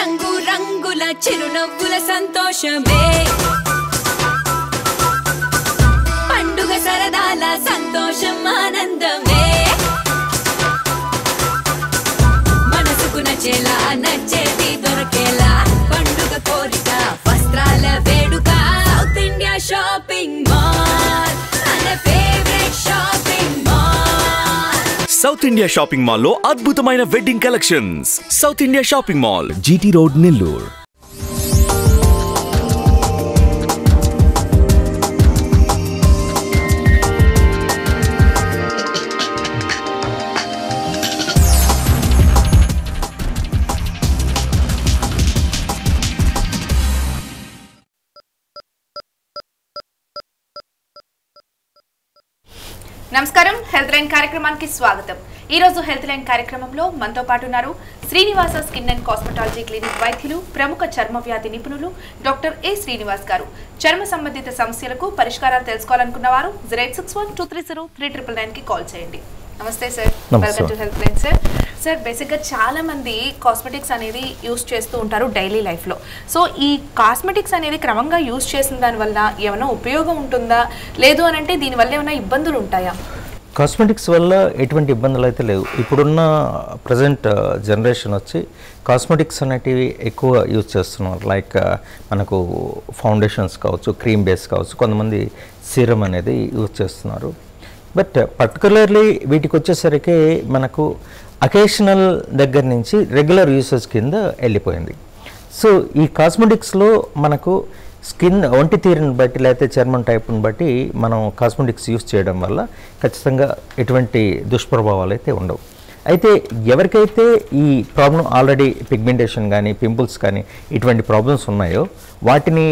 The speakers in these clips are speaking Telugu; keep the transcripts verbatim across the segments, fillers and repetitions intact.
రంగు రంగుల చిరునవ్వుల సంతోషమే పండుగ సరదాల సంతోషం ఆనందమే మనసుకు నచ్చేలా నచ్చేది దొరకేలా పండుగ కోరిక వస్త్రాల వేడుక సౌత్ ఇండియా షాపింగ్ మాల్ మన favourite shopping mall South India shopping mall లో అద్భుతమైన wedding collections. South India shopping mall, GT road, Nellore. నమస్కారం, హెల్త్ లైన్ కార్యక్రమానికి స్వాగతం. ఈ రోజు హెల్త్ లైన్ కార్యక్రమంలో మనతో పాటు ఉన్నారు Srinivasa skin and cosmetology clinic వైద్యులు, ప్రముఖ చర్మ వ్యాధి నిపుణులు డాక్టర్ ఏ శ్రీనివాస్ గారు. చర్మ సంబంధిత సమస్యలకు పరిష్కారాలు తెలుసుకోవాలనుకున్న వారు zero eight six one two three zero three triple nine కి కాల్ చేయండి. నమస్తే sir, welcome to health line. Sir sir బేసిక్గా చాలా మంది కాస్మెటిక్స్ అనేది యూస్ చేస్తూ ఉంటారు డైలీ లైఫ్లో. సో ఈ కాస్మెటిక్స్ అనేది క్రమంగా యూస్ చేసిన దానివల్ల ఏమైనా ఉపయోగం ఉంటుందా, లేదు అని అంటే దీనివల్ల ఏమైనా ఇబ్బందులు ఉంటాయా? కాస్మెటిక్స్ వల్ల ఎటువంటి ఇబ్బందులు అయితే లేవు. ఇప్పుడున్న ప్రజెంట్ జనరేషన్ వచ్చి కాస్మెటిక్స్ అనేటివి ఎక్కువ యూజ్ చేస్తున్నారు. లైక్ మనకు ఫౌండేషన్స్ కావచ్చు, క్రీమ్ బేస్ కావచ్చు, కొంతమంది సీరం అనేది యూజ్ చేస్తున్నారు. బట్ పర్టికులర్లీ వీటికి వచ్చేసరికి మనకు అకేషనల్ దగ్గర నుంచి రెగ్యులర్ యూసేజ్ కింద వెళ్ళిపోయింది. సో ఈ కాస్మెటిక్స్లో మనకు స్కిన్ ఒంటి తీరుని బట్టి లేకపోతే చర్మం టైప్ని బట్టి మనం కాస్మెటిక్స్ యూస్ చేయడం వల్ల ఖచ్చితంగా ఎటువంటి దుష్ప్రభావాలు అయితే ఉండవు. అయితే ఎవరికైతే ఈ ప్రాబ్లం ఆల్రెడీ పిగ్మెంటేషన్ కానీ పింపుల్స్ కానీ ఇటువంటి ప్రాబ్లమ్స్ ఉన్నాయో వాటిని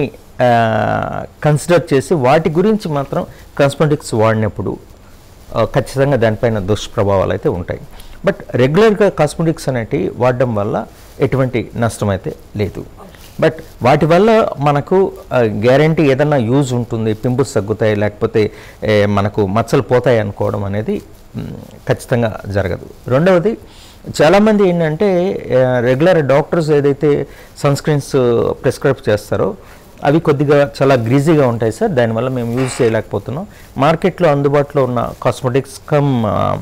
కన్సిడర్ చేసి వాటి గురించి మాత్రం కాస్మెటిక్స్ వాడినప్పుడు ఖచ్చితంగా దానిపైన దుష్ప్రభావాలు అయితే ఉంటాయి. బట్ రెగ్యులర్గా కాస్మెటిక్స్ అనేటివి వాడడం వల్ల ఎటువంటి నష్టం అయితే లేదు. బట్ వాటి వల్ల మనకు గ్యారంటీ ఏదన్నా యూజ్ ఉంటుంది, పింపుల్స్ తగ్గుతాయి లేకపోతే మనకు మచ్చలు పోతాయి అనుకోవడం అనేది ఖచ్చితంగా జరగదు. రెండవది, చాలామంది ఏంటంటే రెగ్యులర్ డాక్టర్స్ ఏదైతే సన్ స్క్రీన్స్ ప్రిస్క్రైబ్ చేస్తారో అవి కొద్దిగా చాలా గ్రీజీగా ఉంటాయి సార్, దానివల్ల మేము యూజ్ చేయలేకపోతున్నాం. మార్కెట్లో అందుబాటులో ఉన్న కాస్మెటిక్స్ కమ్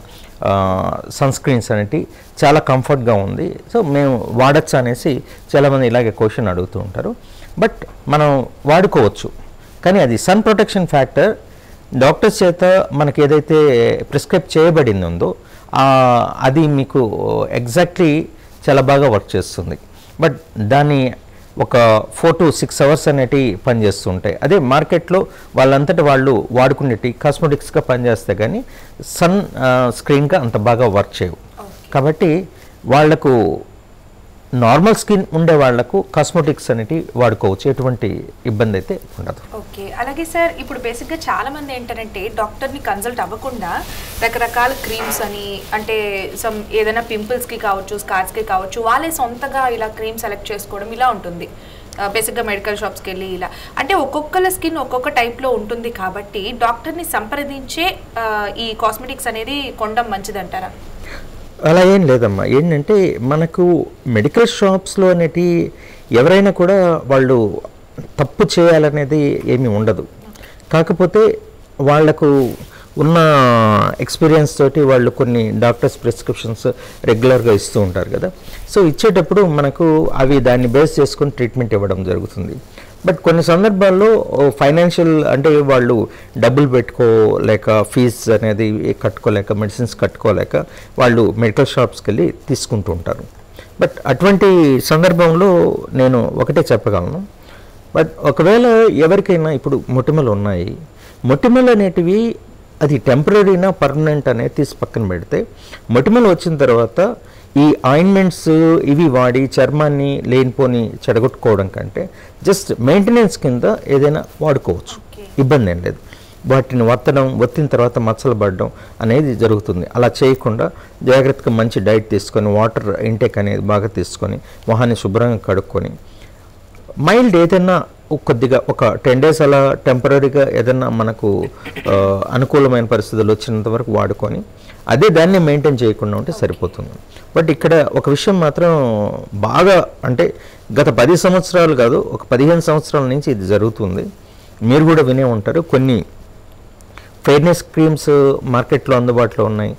సన్ స్క్రీన్స్ అనేవి చాలా కంఫర్ట్గా ఉంది, సో మేము వాడచ్చు అనేసి చాలామంది ఇలాగే క్వశ్చన్ అడుగుతూ ఉంటారు. బట్ మనం వాడుకోవచ్చు, కానీ అది సన్ ప్రొటెక్షన్ ఫ్యాక్టర్ డాక్టర్స్ చేత మనకి ఏదైతే ప్రిస్క్రైబ్ చేయబడింది ఉందో అది మీకు ఎగ్జాక్ట్లీ చాలా బాగా వర్క్ చేస్తుంది. బట్ దాన్ని ఒక ఫోర్ టు సిక్స్ అవర్స్ అనేటివి పనిచేస్తూ ఉంటాయి. అదే మార్కెట్లో వాళ్ళంతటి వాళ్ళు వాడుకునేటి కాస్మెటిక్స్గా పనిచేస్తే కానీ సన్ స్క్రీన్గా అంత బాగా వర్క్ చేయవు. కాబట్టి వాళ్లకు నార్మల్ స్కిన్ ఉండే వాళ్లకు కాస్మెటిక్స్ అనేటివి వాడుకోవచ్చు, ఎటువంటి ఇబ్బంది అయితే ఉండదు. ఓకే, అలాగే సార్ ఇప్పుడు బేసిక్గా చాలా మంది ఏంటంటే డాక్టర్ని కన్సల్ట్ అవ్వకుండా రకరకాల క్రీమ్స్ అని, అంటే సమ్ ఏదైనా పింపుల్స్కి కావచ్చు, స్కార్స్కి కావచ్చు, వాళ్ళే సొంతగా ఇలా క్రీమ్ సెలెక్ట్ చేసుకోవడం ఇలా ఉంటుంది. బేసిక్గా మెడికల్ షాప్స్కి వెళ్ళి ఇలా, అంటే ఒక్కొక్కల స్కిన్ ఒక్కొక్క టైప్లో ఉంటుంది కాబట్టి డాక్టర్ని సంప్రదించే ఈ కాస్మెటిక్స్ అనేది కొనడం మంచిదంటారా? అలా ఏం లేదమ్మా. ఏంటంటే మనకు మెడికల్ షాప్స్లో అనేటి ఎవరైనా కూడా వాళ్ళు తప్పు చేయాలనేది ఏమీ ఉండదు. కాకపోతే వాళ్లకు ఉన్న ఎక్స్పీరియన్స్ తోటి వాళ్ళు కొన్ని డాక్టర్స్ ప్రిస్క్రిప్షన్స్ రెగ్యులర్గా ఇస్తూ ఉంటారు కదా. సో ఇచ్చేటప్పుడు మనకు అవి దాన్ని బేస్ చేసుకొని ట్రీట్మెంట్ ఇవ్వడం జరుగుతుంది. బట్ కొన్ని సందర్భాల్లో ఫైనాన్షియల్ అంటే వాళ్ళు డబ్బులు పెట్టుకోలేక, ఫీజ్ అనేది కట్టుకోలేక, మెడిసిన్స్ కట్టుకోలేక వాళ్ళు మెడికల్ షాప్స్కి వెళ్ళి తీసుకుంటూ ఉంటారు. బట్ అటువంటి సందర్భంలో నేను ఒకటే చెప్పగలను, బట్ ఒకవేళ ఎవరికైనా ఇప్పుడు మొటిమలు ఉన్నాయి, మొటిమలు అనేటివి అది టెంపరీనా పర్మనెంట్ అనేది తీసి పక్కన పెడితే, మొటిమలు వచ్చిన తర్వాత ఈ ఆయింట్మెంట్స్ ఇవి వాడి చర్మాన్ని లేనిపోని చెడగొట్టుకోవడం కంటే జస్ట్ మెయింటెనెన్స్ కింద ఏదైనా వాడుకోవచ్చు, ఇబ్బంది ఏం లేదు. వాటిని వత్తడం, వత్తిన తర్వాత మచ్చలు పడడం అనేది జరుగుతుంది. అలా చేయకుండా జాగ్రత్తగా మంచి డైట్ తీసుకొని, వాటర్ ఇంటేక్ అనేది బాగా తీసుకొని, మొహాన్ని శుభ్రంగా కడుక్కొని, మైల్డ్ ఏదైనా కొద్దిగా ఒక టెన్ డేస్ అలా టెంపరీగా ఏదైనా మనకు అనుకూలమైన పరిస్థితులు వచ్చినంత వరకు వాడుకొని, అదే దాన్ని మెయింటైన్ చేయకుండా ఉంటే సరిపోతుంది. బట్ ఇక్కడ ఒక విషయం మాత్రం బాగా అంటే గత పది సంవత్సరాలు కాదు ఒక పదిహేను సంవత్సరాల నుంచి ఇది జరుగుతుంది. మీరు కూడా వినే ఉంటారు. కొన్ని ఫెయిర్నెస్ క్రీమ్స్ మార్కెట్లో అందుబాటులో ఉన్నాయి.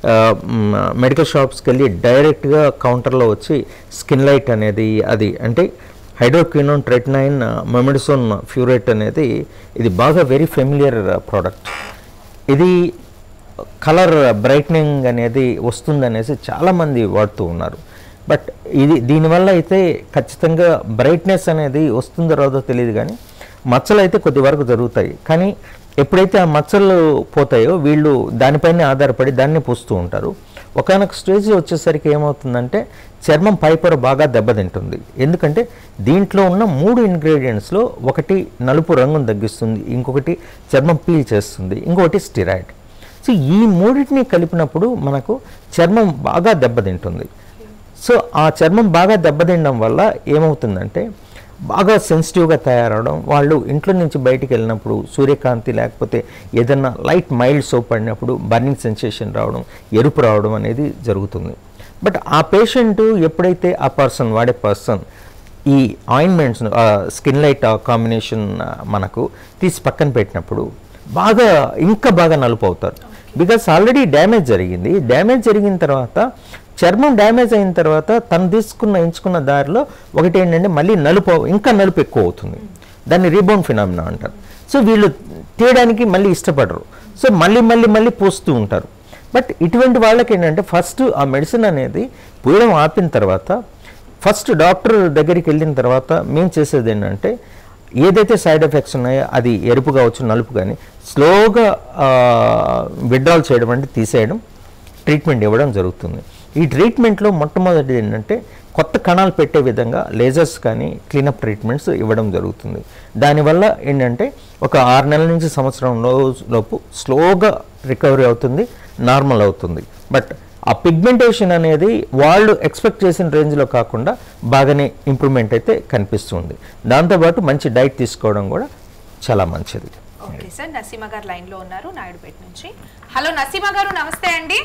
మెడికల్ షాప్స్కి వెళ్ళి డైరెక్ట్గా కౌంటర్లో వచ్చి స్కిన్ లైట్ అనేది అది అంటే హైడ్రోక్వినోన్ ట్రెటినైన్ మెమిడసోన్ ఫ్యూరేట్ అనేది ఇది బాగా వెరీ ఫెమిలియర్ ప్రోడక్ట్. ఇది కలర్ బ్రైట్నింగ్ అనేది వస్తుందనేసి చాలామంది వాడుతూ ఉన్నారు. బట్ ఇది దీనివల్ల అయితే ఖచ్చితంగా బ్రైట్నెస్ అనేది వస్తుందో రాదో తెలియదు, కానీ మచ్చలు అయితే కొద్ది వరకు జరుగుతాయి. కానీ ఎప్పుడైతే ఆ మచ్చలు పోతాయో వీళ్ళు దానిపైనే ఆధారపడి దాన్ని పూస్తూ ఉంటారు. ఒకనొక స్టేజ్ వచ్చేసరికి ఏమవుతుందంటే చర్మం పైపొర బాగా దెబ్బతింటుంది. ఎందుకంటే దీంట్లో ఉన్న మూడు ఇంగ్రీడియంట్స్లో ఒకటి నలుపు రంగును తగ్గిస్తుంది, ఇంకొకటి చర్మం పీల్ చేస్తుంది, ఇంకొకటి స్టిరాయిడ్. సో ఈ మూడింటిని కలిపినప్పుడు మనకు చర్మం బాగా దెబ్బతింటుంది. సో ఆ చర్మం బాగా దెబ్బతినడం వల్ల ఏమవుతుందంటే బాగా సెన్సిటివ్గా తయారవడం, వాళ్ళు ఇంట్లో నుంచి బయటికి వెళ్ళినప్పుడు సూర్యకాంతి లేకపోతే ఏదన్నా లైట్ మైల్డ్ సోప్ పడినప్పుడు బర్నింగ్ సెన్సేషన్ రావడం, ఎరుపు రావడం అనేది జరుగుతుంది. బట్ ఆ పేషెంట్ ఎప్పుడైతే ఆ పర్సన్ వాడే పర్సన్ ఈ ఆయింట్మెంట్స్ స్కిన్ లైట్ కాంబినేషన్ మనకు తీసి పక్కన పెట్టినప్పుడు బాగా ఇంకా బాగా నలుపు అవుతారు. బికాస్ ఆల్రెడీ డ్యామేజ్ జరిగింది. డ్యామేజ్ జరిగిన తర్వాత చర్మం డ్యామేజ్ అయిన తర్వాత తను తీసుకున్న ఎంచుకున్న దారిలో ఒకటి ఏంటంటే మళ్ళీ నలుపు ఇంకా నలుపు ఎక్కువ అవుతుంది. దాన్ని రీబౌండ్ ఫినామినా అంటారు. సో వీళ్ళు తీయడానికి మళ్ళీ ఇష్టపడరు. సో మళ్ళీ మళ్ళీ మళ్ళీ పూస్తూ ఉంటారు. బట్ ఇటువంటి వాళ్ళకి ఏంటంటే ఫస్ట్ ఆ మెడిసిన్ అనేది పూయడం ఆపిన తర్వాత ఫస్ట్ డాక్టర్ దగ్గరికి వెళ్ళిన తర్వాత మేము చేసేది ఏంటంటే ఏదైతే సైడ్ ఎఫెక్ట్స్ ఉన్నాయో అది ఎరుపు కావచ్చు నలుపు కానీ స్లోగా విత్డ్రాల్ చేయడం అంటే తీసేయడం, ట్రీట్మెంట్ ఇవ్వడం జరుగుతుంది. ఈ ట్రీట్మెంట్లో మొట్టమొదటిది ఏంటంటే కొత్త కణాలు పెట్టే విధంగా లేజర్స్ కానీ క్లీనప్ ట్రీట్మెంట్స్ ఇవ్వడం జరుగుతుంది. దానివల్ల ఏంటంటే ఒక ఆరు నెలల నుంచి సంవత్సరం లోపు స్లోగా రికవరీ అవుతుంది, నార్మల్ అవుతుంది. బట్ ఆ పిగ్మెంటేషన్ అనేది వాళ్ళు ఎక్స్పెక్ట్ చేసిన రేంజ్లో కాకుండా బాగానే ఇంప్రూవ్మెంట్ అయితే కనిపిస్తుంది. దాంతోపాటు మంచి డైట్ తీసుకోవడం కూడా చాలా మంచిది. ఓకే సార్, నసీమా గారు లైన్లో ఉన్నారు నాయుడుపేట నుంచి. హలో నసీమా గారు, నమస్తే అండి.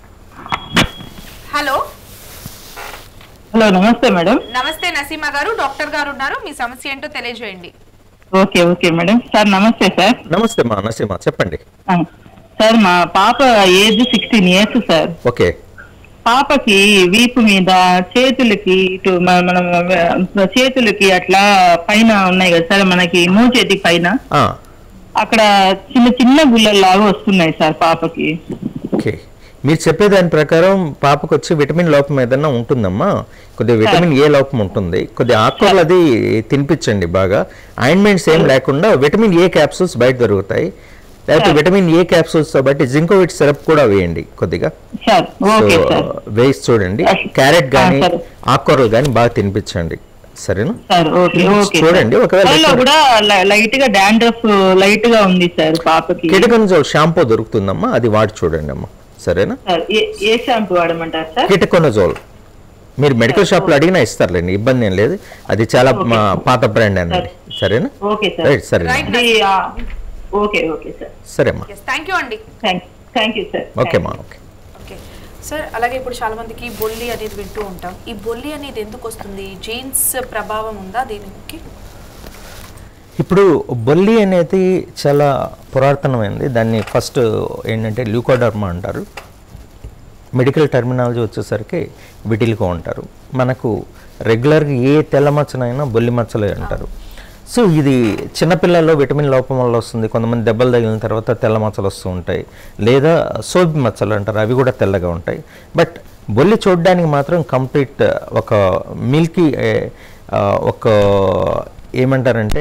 హలో హలో నమస్తే మేడం. నమస్తే నసీమా గారు, డాక్టర్ గారు ఉన్నారు, మీ సమస్య ఏంటో తెలియజేయండి. Okay okay madam. సార్ నమస్తే సార్. నమస్తే మా నసీమా, చెప్పండి. సార్ మా పాప age sixteen years sir. Okay. పాపకి వీపు మీద చేతులకి ఇటు మనం చేతులకి అట్లా పైన ఉన్నాయి కదా సార్, మనకి మూడు చేతి పైన అక్కడ చిన్న చిన్న గుల్లలాగా వస్తున్నాయి సార్ పాపకి. ఓకే, మీరు చెప్పేదాని ప్రకారం పాపకు వచ్చి విటమిన్ లోపం ఏదన్నా ఉంటుందమ్మా. కొద్దిగా విటమిన్ ఏ లోపం ఉంటుంది. కొద్దిగా ఆకుకూరలు అది తినిపించండి బాగా. ఆయింట్మెంట్స్ ఏం లేకుండా విటమిన్ ఏ క్యాప్సూల్స్ బయట దొరుకుతాయి. లేకపోతే విటమిన్ ఏ క్యాప్సూల్స్ తో బట్టి జింకోవిట్ సిరప్ కూడా వేయండి కొద్దిగా. వేసి చూడండి. క్యారెట్ కానీ ఆకుకూరలు కానీ బాగా తినిపించండి, సరేనా? చూడండి. ఒకవేళ లైట్ గా డాండ్రఫ్ లైట్ గా ఉంది సార్ పాపకి. కిటకొనజోల్ షాంపూ దొరుకుతుందమ్మా, అది వాడి చూడండి అమ్మా, సరేనా? ఏ షాంపూ వాడమంటారు సార్? కిటకొనజోల్ మీరు మెడికల్ షాప్ లో అడిగినా ఇస్తారులేండి, ఇబ్బంది ఏం లేదు. అది చాలా పాత బ్రాండ్ అనేది, సరేనా? రైట్, సరే. Okay okay sir. సరే అమ్మా, థ్యాంక్ యూ అండి. Thank you sir. ఓకే అమ్మా. ఓకే ఓకే సార్, అలాగే ఇప్పుడు చాలా మందికి బొల్లి అనేది వింటూ ఉంటాం. ఈ బొల్లి అనేది ఎందుకు వస్తుంది? జీన్స్ ప్రభావం ఉందా దీనికి? ఇప్పుడు బొల్లి అనేది చాలా పురాతనమైనది. దాన్ని ఫస్ట్ ఏంటంటే ల్యూకోడర్మా అంటారు. మెడికల్ టర్మినాలజీ వచ్చేసరికి విటిలిగో అంటారు. మనకు రెగ్యులర్గా ఏ తెల్ల మచ్చనైనా బొల్లి మచ్చలే అంటారు. సో ఇది చిన్నపిల్లల్లో విటమిన్ లోపం వల్ల వస్తుంది. కొంతమంది దెబ్బలు తగిలిన తర్వాత తెల్ల మచ్చలు వస్తూ ఉంటాయి, లేదా సోపి మచ్చలు అంటారు, అవి కూడా తెల్లగా ఉంటాయి. బట్ బొల్లి చూడడానికి మాత్రం కంప్లీట్ ఒక మిల్కీ ఒక ఏమంటారంటే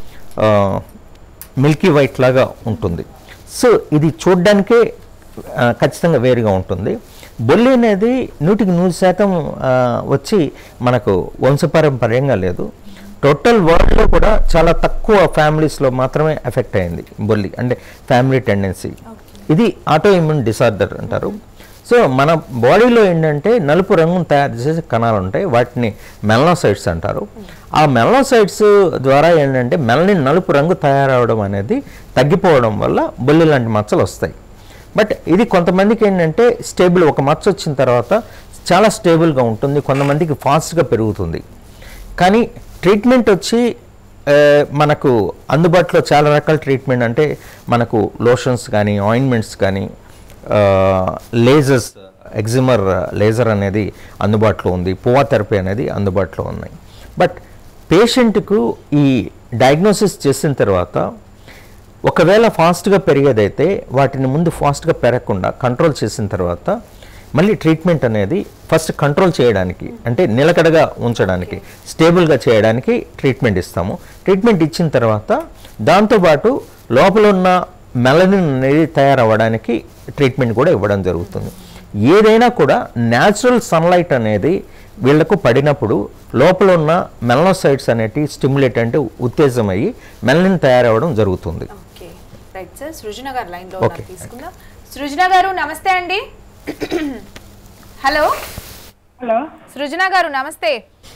మిల్కీ వైట్ లాగా ఉంటుంది. సో ఇది చూడ్డానికే ఖచ్చితంగా వేరుగా ఉంటుంది. బొల్లి అనేది నూటికి నూరు శాతం వచ్చి మనకు వంశపారంపర్యంగా లేదు. టోటల్ వరల్డ్లో కూడా చాలా తక్కువ ఫ్యామిలీస్లో మాత్రమే ఎఫెక్ట్ అయింది బొల్లి, అంటే ఫ్యామిలీ టెండెన్సీ. ఇది ఆటో ఇమ్యూన్ డిసార్డర్ అంటారు. సో మన బాడీలో ఏంటంటే నలుపు రంగును తయారు చేసే కణాలు ఉంటాయి, వాటిని మెలనోసైట్స్ అంటారు. ఆ మెలనోసైట్స్ ద్వారా ఏంటంటే మెలనిన్ నలుపు రంగు తయారవడం అనేది తగ్గిపోవడం వల్ల బొల్లి లాంటి మచ్చలు వస్తాయి. బట్ ఇది కొంతమందికి ఏంటంటే స్టేబుల్, ఒక మచ్చ వచ్చిన తర్వాత చాలా స్టేబుల్గా ఉంటుంది, కొంతమందికి ఫాస్ట్గా పెరుగుతుంది. కానీ ట్రీట్మెంట్ వచ్చి మనకు అందుబాటులో చాలా రకాల ట్రీట్మెంట్, అంటే మనకు లోషన్స్ కానీ ఆయింట్మెంట్స్ కానీ లేజర్స్, ఎగ్జిమర్ లేజర్ అనేది అందుబాటులో ఉంది, పోవా థెరపీ అనేది అందుబాటులో ఉన్నాయి. బట్ పేషెంట్కు ఈ డయాగ్నోసిస్ చేసిన తర్వాత ఒకవేళ ఫాస్ట్గా పెరిగేదైతే వాటిని ముందు ఫాస్ట్గా పెరగకుండా కంట్రోల్ చేసిన తర్వాత మళ్ళీ ట్రీట్మెంట్ అనేది ఫస్ట్ కంట్రోల్ చేయడానికి, అంటే నిలకడగా ఉంచడానికి, స్టేబుల్గా చేయడానికి ట్రీట్మెంట్ ఇస్తాము. ట్రీట్మెంట్ ఇచ్చిన తర్వాత దాంతోపాటు లోపల ఉన్న మెలనిన్ అనేది తయారవ్వడానికి ట్రీట్మెంట్ కూడా ఇవ్వడం జరుగుతుంది. ఏదైనా కూడా న్యాచురల్ సన్లైట్ అనేది వీళ్లకు పడినప్పుడు లోపల ఉన్న మెలనోసైట్స్ అనేటివి స్టిమ్యులేట్ అంటే ఉత్తేజం అయ్యి మెలనిన్ తయారవ్వడం జరుగుతుంది. రైట్ సార్, సృజన గారు లైన్ లో ఉన్నారు, తీసుకుందాం. సృజన గారు నమస్తే అండి. హలో హలో సృజన గారు నమస్తే.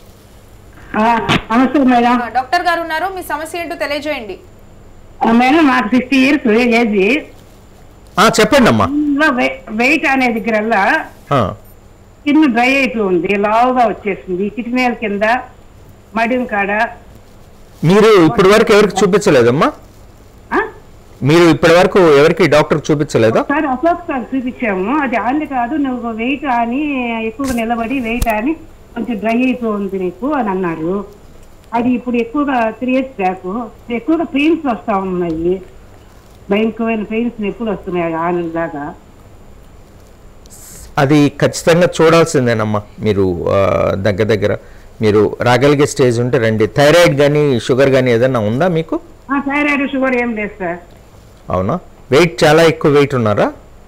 నమస్తే మేడం. డాక్టర్ గారు ఉన్నారు, మీ సమస్య ఏంటో తెలియజేయండి. మేడం మాకు సిక్స్టీ ఇయర్స్ ఏజ్. చెప్పండి అమ్మా. వెయిట్ అనే దగ్గరల్లా స్కిన్ డ్రై అయిపోయి ఉంది, లావుగా వచ్చేసింది, కిటినేల కింద మడిం కాడ. మీరు ఇప్పటి వరకు ఎవరికి చూపించలేదమ్మా? మీరు ఇప్పటి వరకు ఎవరికి డాక్టర్ చూపించలేదా? సార్ అశోక్ సార్ చూపించాము, అది ఆన్లీ కాదు, నువ్వు వెయిట్ అని ఎక్కువగా నిలబడి వెయిట్ అని కొంచెం డ్రై అయిపోయింది నీకు అని అన్నారు. అది ఇప్పుడు ఎక్కువగా త్రీ ఇయర్స్ బ్యాక్ ఎక్కువగా పెయిన్స్ వస్తా ఉన్నాయి, భయంకరమైన పెయిన్స్ ఎప్పుడు వస్తున్నాయి ఆనంద దాకా. అది ఖచ్చితంగా చూడాల్సిందేనమ్మా. మీరు దగ్గర దగ్గర మీరు రాగలిగే స్టేజ్ ఉంటే రండి. థైరాయిడ్ కానీ షుగర్ కానీ ఏదైనా ఉందా మీకు? థైరాయిడ్ షుగర్ ఏం లేదు సార్. అవునా? వెయిట్ చాలా ఎక్కువ వెయిట్ ఉన్నారా?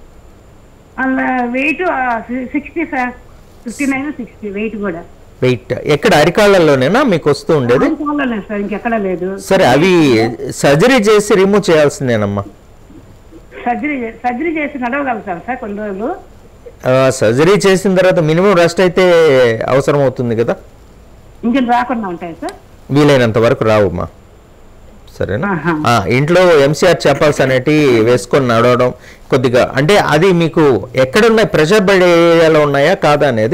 Weight sixty sir, fifty nine sixty weight కూడా. వెయిట్ ఎక్కడ? అరికాళ్ళలోనేనా మీకు వస్తూ ఉండేది? సార్ ఇంకెక్కడ లేదు. సరే, అవి సర్జరీ చేసి రిమూవ్ చేయాల్సిందేనమ్మా. సర్జరీ సర్జరీ చేసి నడవగలుగుతారు సార్ కొన్ని రోజులు. సర్జరీ చేసిన తర్వాత మినిమం రెస్ట్ అయితే అవసరం అవుతుంది కదా. ఇంజిన్ రాకుండా ఉంటాయి సార్? వీలైనంత వరకు రావమ్మా. సరేనా? ఇంట్లో ఎంసీఆర్ చెప్పాల్సి అనేటి వేసుకొని నడవడం కొద్దిగా, అంటే అది మీకు ఎక్కడున్నాయి, ప్రెషర్ పడే ఏరియాలో ఉన్నాయా కాదా అనేది.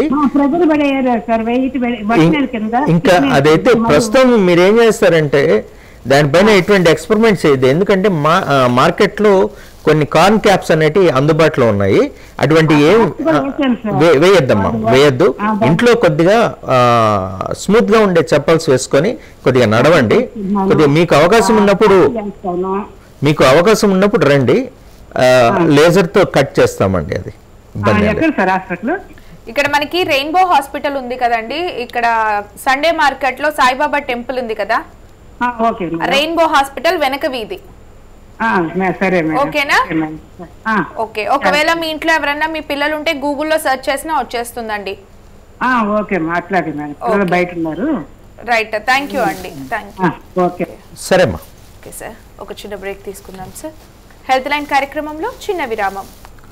ఇంకా అదైతే ప్రస్తుతం మీరు ఏం చేస్తారంటే దానిపైన ఎటువంటి ఎక్స్పెరిమెంట్స్ చేయదు. ఎందుకంటే మా మార్కెట్లో కొన్ని కార్న్ క్యాప్స్ అనేటివి అందుబాటులో ఉన్నాయి, అటువంటి ఏం వేయొద్దమ్మా, వేయొద్దు. ఇంట్లో కొద్దిగా స్మూత్ గా ఉండే చెప్పల్స్ వేసుకొని కొద్దిగా నడవండి. కొద్దిగా మీకు అవకాశం ఉన్నప్పుడు మీకు అవకాశం ఉన్నప్పుడు రండి, లేజర్ తో కట్ చేస్తామండి. అది ఇక్కడ మనకి రెయిన్బో హాస్పిటల్ ఉంది కదండి, ఇక్కడ సండే మార్కెట్ లో సాయిబాబా టెంపుల్ ఉంది కదా, రెయిన్బో హాస్పిటల్ వెనక వీధి. ఓకేనా? ఓకే. ఒకవేళ మీ ఇంట్లో ఎవరన్నా మీ పిల్లలు ఉంటే గూగుల్లో సెర్చ్ చేసినా వచ్చేస్తుందండి. రైట్, థ్యాంక్ యూ అండి. Thank you. సరేమ్మా. ఓకే సార్, ఒక చిన్న బ్రేక్ తీసుకుందాం సార్. హెల్త్ లైన్ కార్యక్రమంలో చిన్న విరామం.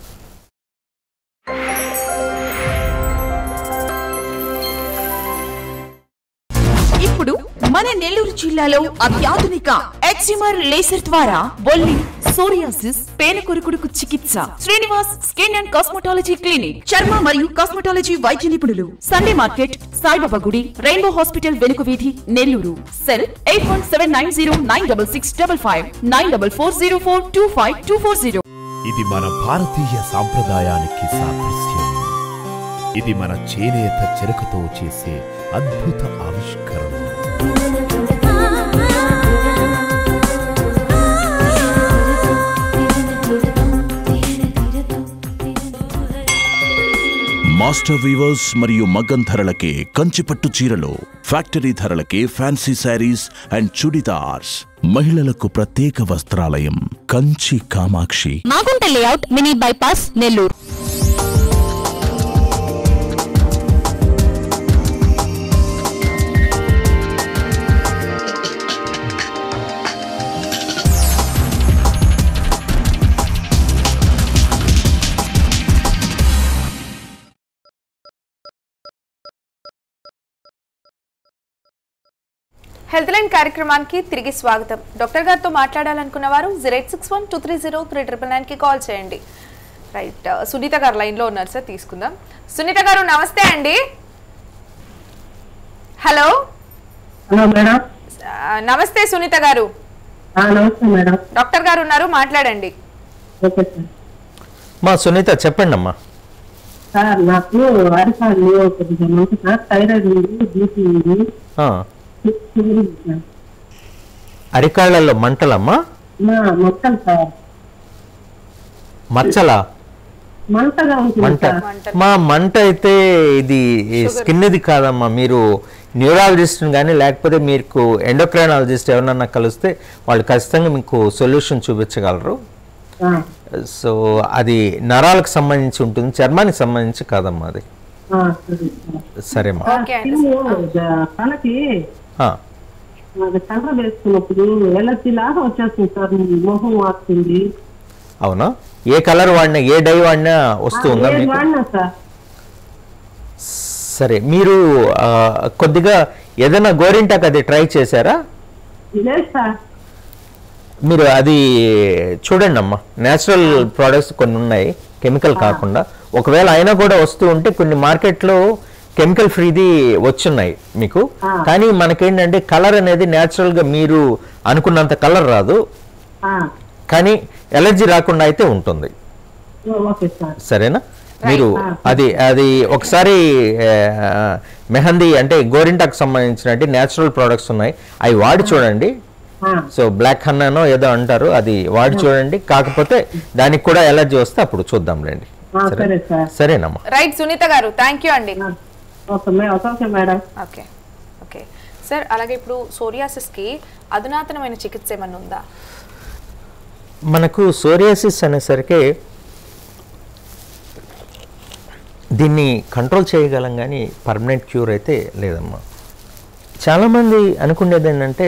ఇప్పుడు మన నెల్లూరు జిల్లాలో అత్యాధునిక ఎక్సిమర్ లేజర్ ద్వారా బొల్లి, సోరియాసిస్, పేనకొరుకుడుకు చికిత్స. Srinivas skin and cosmetology clinic, చర్మ మరియు కాస్మెటాలజీ వైద్య నిపుణులు. సండే మార్కెట్, సాయిబాబా గుడి, రెయిన్బో హాస్పిటల్ వెనుక వీధి, Nellore. Cell eight one seven nine zero nine double six double five nine double four zero four two five two four zero. ఇది మన భారతీయ సాంప్రదాయానికి సాదృశ్యం. ఇది మన చేనేత చెరకుతో చేసే అద్భుత ఆవిష్కరణ. మాస్టర్ వీవర్స్ మరియు మగ్గం ధరలకే కంచిపట్టు చీరలు, ఫ్యాక్టరీ ధరలకే ఫ్యాన్సీ శారీస్ అండ్ చుడిదార్స్. మహిళలకు ప్రత్యేక వస్త్రాలయం Kanchi Kamakshi, Magunta layout, mini bypass, Nellore. Health line కార్యక్రమానికి తిరిగి స్వాగతం. డాక్టర్ గారితో మాట్లాడాలనుకున్న వారు zero eight six one two three zero three triple nine కి కాల్ చేయండి. రైట్, సునీత గారు లైన్ లో ఉన్నారు సార్, తీసుకుందాం. సునీత గారు నమస్తే అండి. Hello hello madam. నమస్తే సునీత గారు. నమస్తే మేడం. డాక్టర్ గారు ఉన్నారు, మాట్లాడండి. Okay sir. మా సునీత చెప్పండి అమ్మా. సార్ నాకు అరికాళ్ళు కొద్దిగా మంచి సార్, థైరాయిడ్ ఉంది, బీపీ ఉంది. అరికాళ్ళల్లో మంటలమ్మా? మొత్తం సార్ మచ్చలా? మంటగా మంట మా మంట అయితే ఇది స్కిన్ది కాదమ్మా. మీరు న్యూరాలజిస్ట్ కానీ లేకపోతే మీకు ఎండోక్రైనాలజిస్ట్ ఎవరన్నా కలిస్తే వాళ్ళు ఖచ్చితంగా మీకు సొల్యూషన్ చూపించగలరు. సో అది నరాలకు సంబంధించి ఉంటుంది, చర్మానికి సంబంధించి కాదమ్మా అది. సరేమ్మా. తనకి చంద్ర వేసుకున్నప్పుడు ఎలర్జీ లాగా వచ్చేస్తుంది సార్, మొహం వస్తుంది. అవునా? ఏ కలర్ వాడినా ఏ డై వాడినా వస్తుందా మీకు? సరే, మీరు కొద్దిగా ఏదైనా గోరింటాకు అది ట్రై చేశారా? మీరు అది చూడండి అమ్మా, నేచురల్ ప్రోడక్ట్స్ కొన్ని ఉన్నాయి కెమికల్ కాకుండా. ఒకవేళ అయినా కూడా వస్తూ ఉంటే కొన్ని మార్కెట్లో కెమికల్ ఫ్రీది వచ్చున్నాయి మీకు. కానీ మనకేంటంటే కలర్ అనేది న్యాచురల్ గా మీరు అనుకున్నంత కలర్ రాదు, కానీ ఎలర్జీ రాకుండా అయితే ఉంటుంది. సరేనా? మీరు అది అది ఒకసారి మెహందీ అంటే గోరింటాకు సంబంధించిన న్యాచురల్ ప్రోడక్ట్స్ ఉన్నాయి, అవి వాడి చూడండి. సో బ్లాక్ హన్నానో ఏదో అంటారు, అది వాడి చూడండి. కాకపోతే దానికి కూడా ఎలర్జీ వస్తే అప్పుడు చూద్దాంలేండి. సరేనమ్మా. రైట్ సునీత గారు, థ్యాంక్ యూ అండి. ఓకే ఓకే సార్, అలాగే ఇప్పుడు సోరియాసిస్ కి అధునాతనమైన చికిత్స ఏమన్నా ఉందా? మనకు సోరియాసిస్ అనేసరికి దీన్ని కంట్రోల్ చేయగలం కానీ పర్మనెంట్ క్యూర్ అయితే లేదమ్మా. చాలామంది అనుకునేది ఏంటంటే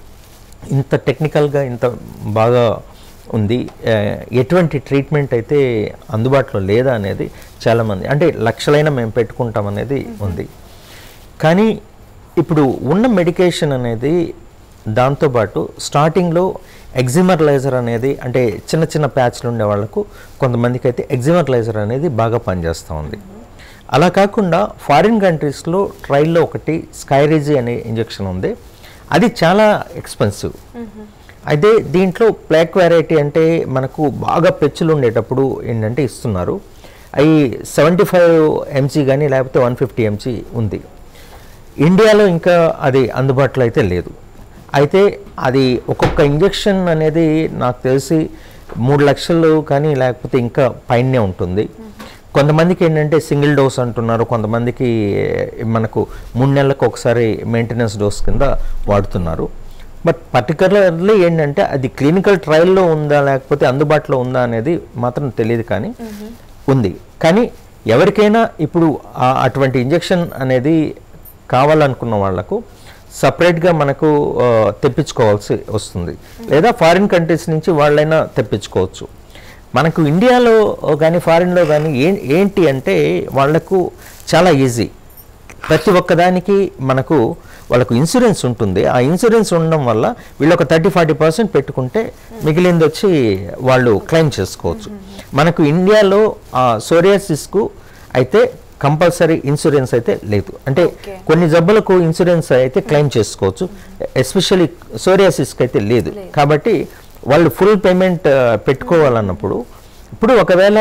ఇంత టెక్నికల్గా ఇంత బాగా ఉంది, ఎటువంటి ట్రీట్మెంట్ అయితే అందుబాటులో లేదా అనేది చాలామంది అంటే లక్షలైనా మేము పెట్టుకుంటాం అనేది ఉంది. కానీ ఇప్పుడు ఉన్న మెడికేషన్ అనేది దాంతోపాటు స్టార్టింగ్లో ఎగ్జిమర్లైజర్ అనేది అంటే చిన్న చిన్న ప్యాచ్లు ఉండే వాళ్ళకు కొంతమందికి అయితే ఎగ్జిమర్లైజర్ అనేది బాగా పనిచేస్తూ ఉంది. అలా కాకుండా ఫారిన్ కంట్రీస్లో ట్రయల్లో ఒకటి స్కైరేజీ అనే ఇంజెక్షన్ ఉంది, అది చాలా ఎక్స్పెన్సివ్. అయితే దీంట్లో ప్లాక్ వెరైటీ అంటే మనకు బాగా పెచ్చులు ఉండేటప్పుడు ఏంటంటే ఇస్తున్నారు. అవి సెవెంటీ ఫైవ్ ఎంజీ కానీ లేకపోతే వన్ ఫిఫ్టీ ఎంజీ ఉంది. ఇండియాలో ఇంకా అది అందుబాటులో అయితే లేదు. అయితే అది ఒక్కొక్క ఇంజెక్షన్ అనేది నాకు తెలిసి మూడు లక్షలు కానీ లేకపోతే ఇంకా పైనే ఉంటుంది. కొంతమందికి ఏంటంటే సింగిల్ డోస్ అంటున్నారు, కొంతమందికి మనకు మూడు నెలలకు ఒకసారి మెయింటెనెన్స్ డోస్ కింద వాడుతున్నారు. బట్ పర్టికులర్లీ ఏంటంటే అది క్లినికల్ ట్రయల్లో ఉందా లేకపోతే అందుబాటులో ఉందా అనేది మాత్రం తెలియదు, కానీ ఉంది. కానీ ఎవరికైనా ఇప్పుడు అటువంటి ఇంజెక్షన్ అనేది కావాలనుకున్న వాళ్లకు సపరేట్గా మనకు తెప్పించుకోవాల్సి వస్తుంది, లేదా ఫారిన్ కంట్రీస్ నుంచి వాళ్ళైనా తెప్పించుకోవచ్చు. మనకు ఇండియాలో కానీ ఫారిన్లో కానీ ఏ ఏంటి అంటే వాళ్లకు చాలా ఈజీ. ప్రతి ఒక్కదానికి మనకు వాళ్ళకు ఇన్సూరెన్స్ ఉంటుంది. ఆ ఇన్సూరెన్స్ ఉండడం వల్ల వీళ్ళు ఒక థర్టీ ఫార్టీ పర్సెంట్ పెట్టుకుంటే మిగిలింది వచ్చి వాళ్ళు క్లెయిమ్ చేసుకోవచ్చు. మనకు ఇండియాలో సోరియాసిస్కు అయితే కంపల్సరీ ఇన్సూరెన్స్ అయితే లేదు. అంటే కొన్ని జబ్బులకు ఇన్సూరెన్స్ అయితే క్లెయిమ్ చేసుకోవచ్చు, ఎస్పెషల్లీ సోరియాసిస్కి అయితే లేదు. కాబట్టి వాళ్ళు ఫుల్ పేమెంట్ పెట్టుకోవాలన్నప్పుడు ఇప్పుడు ఒకవేళ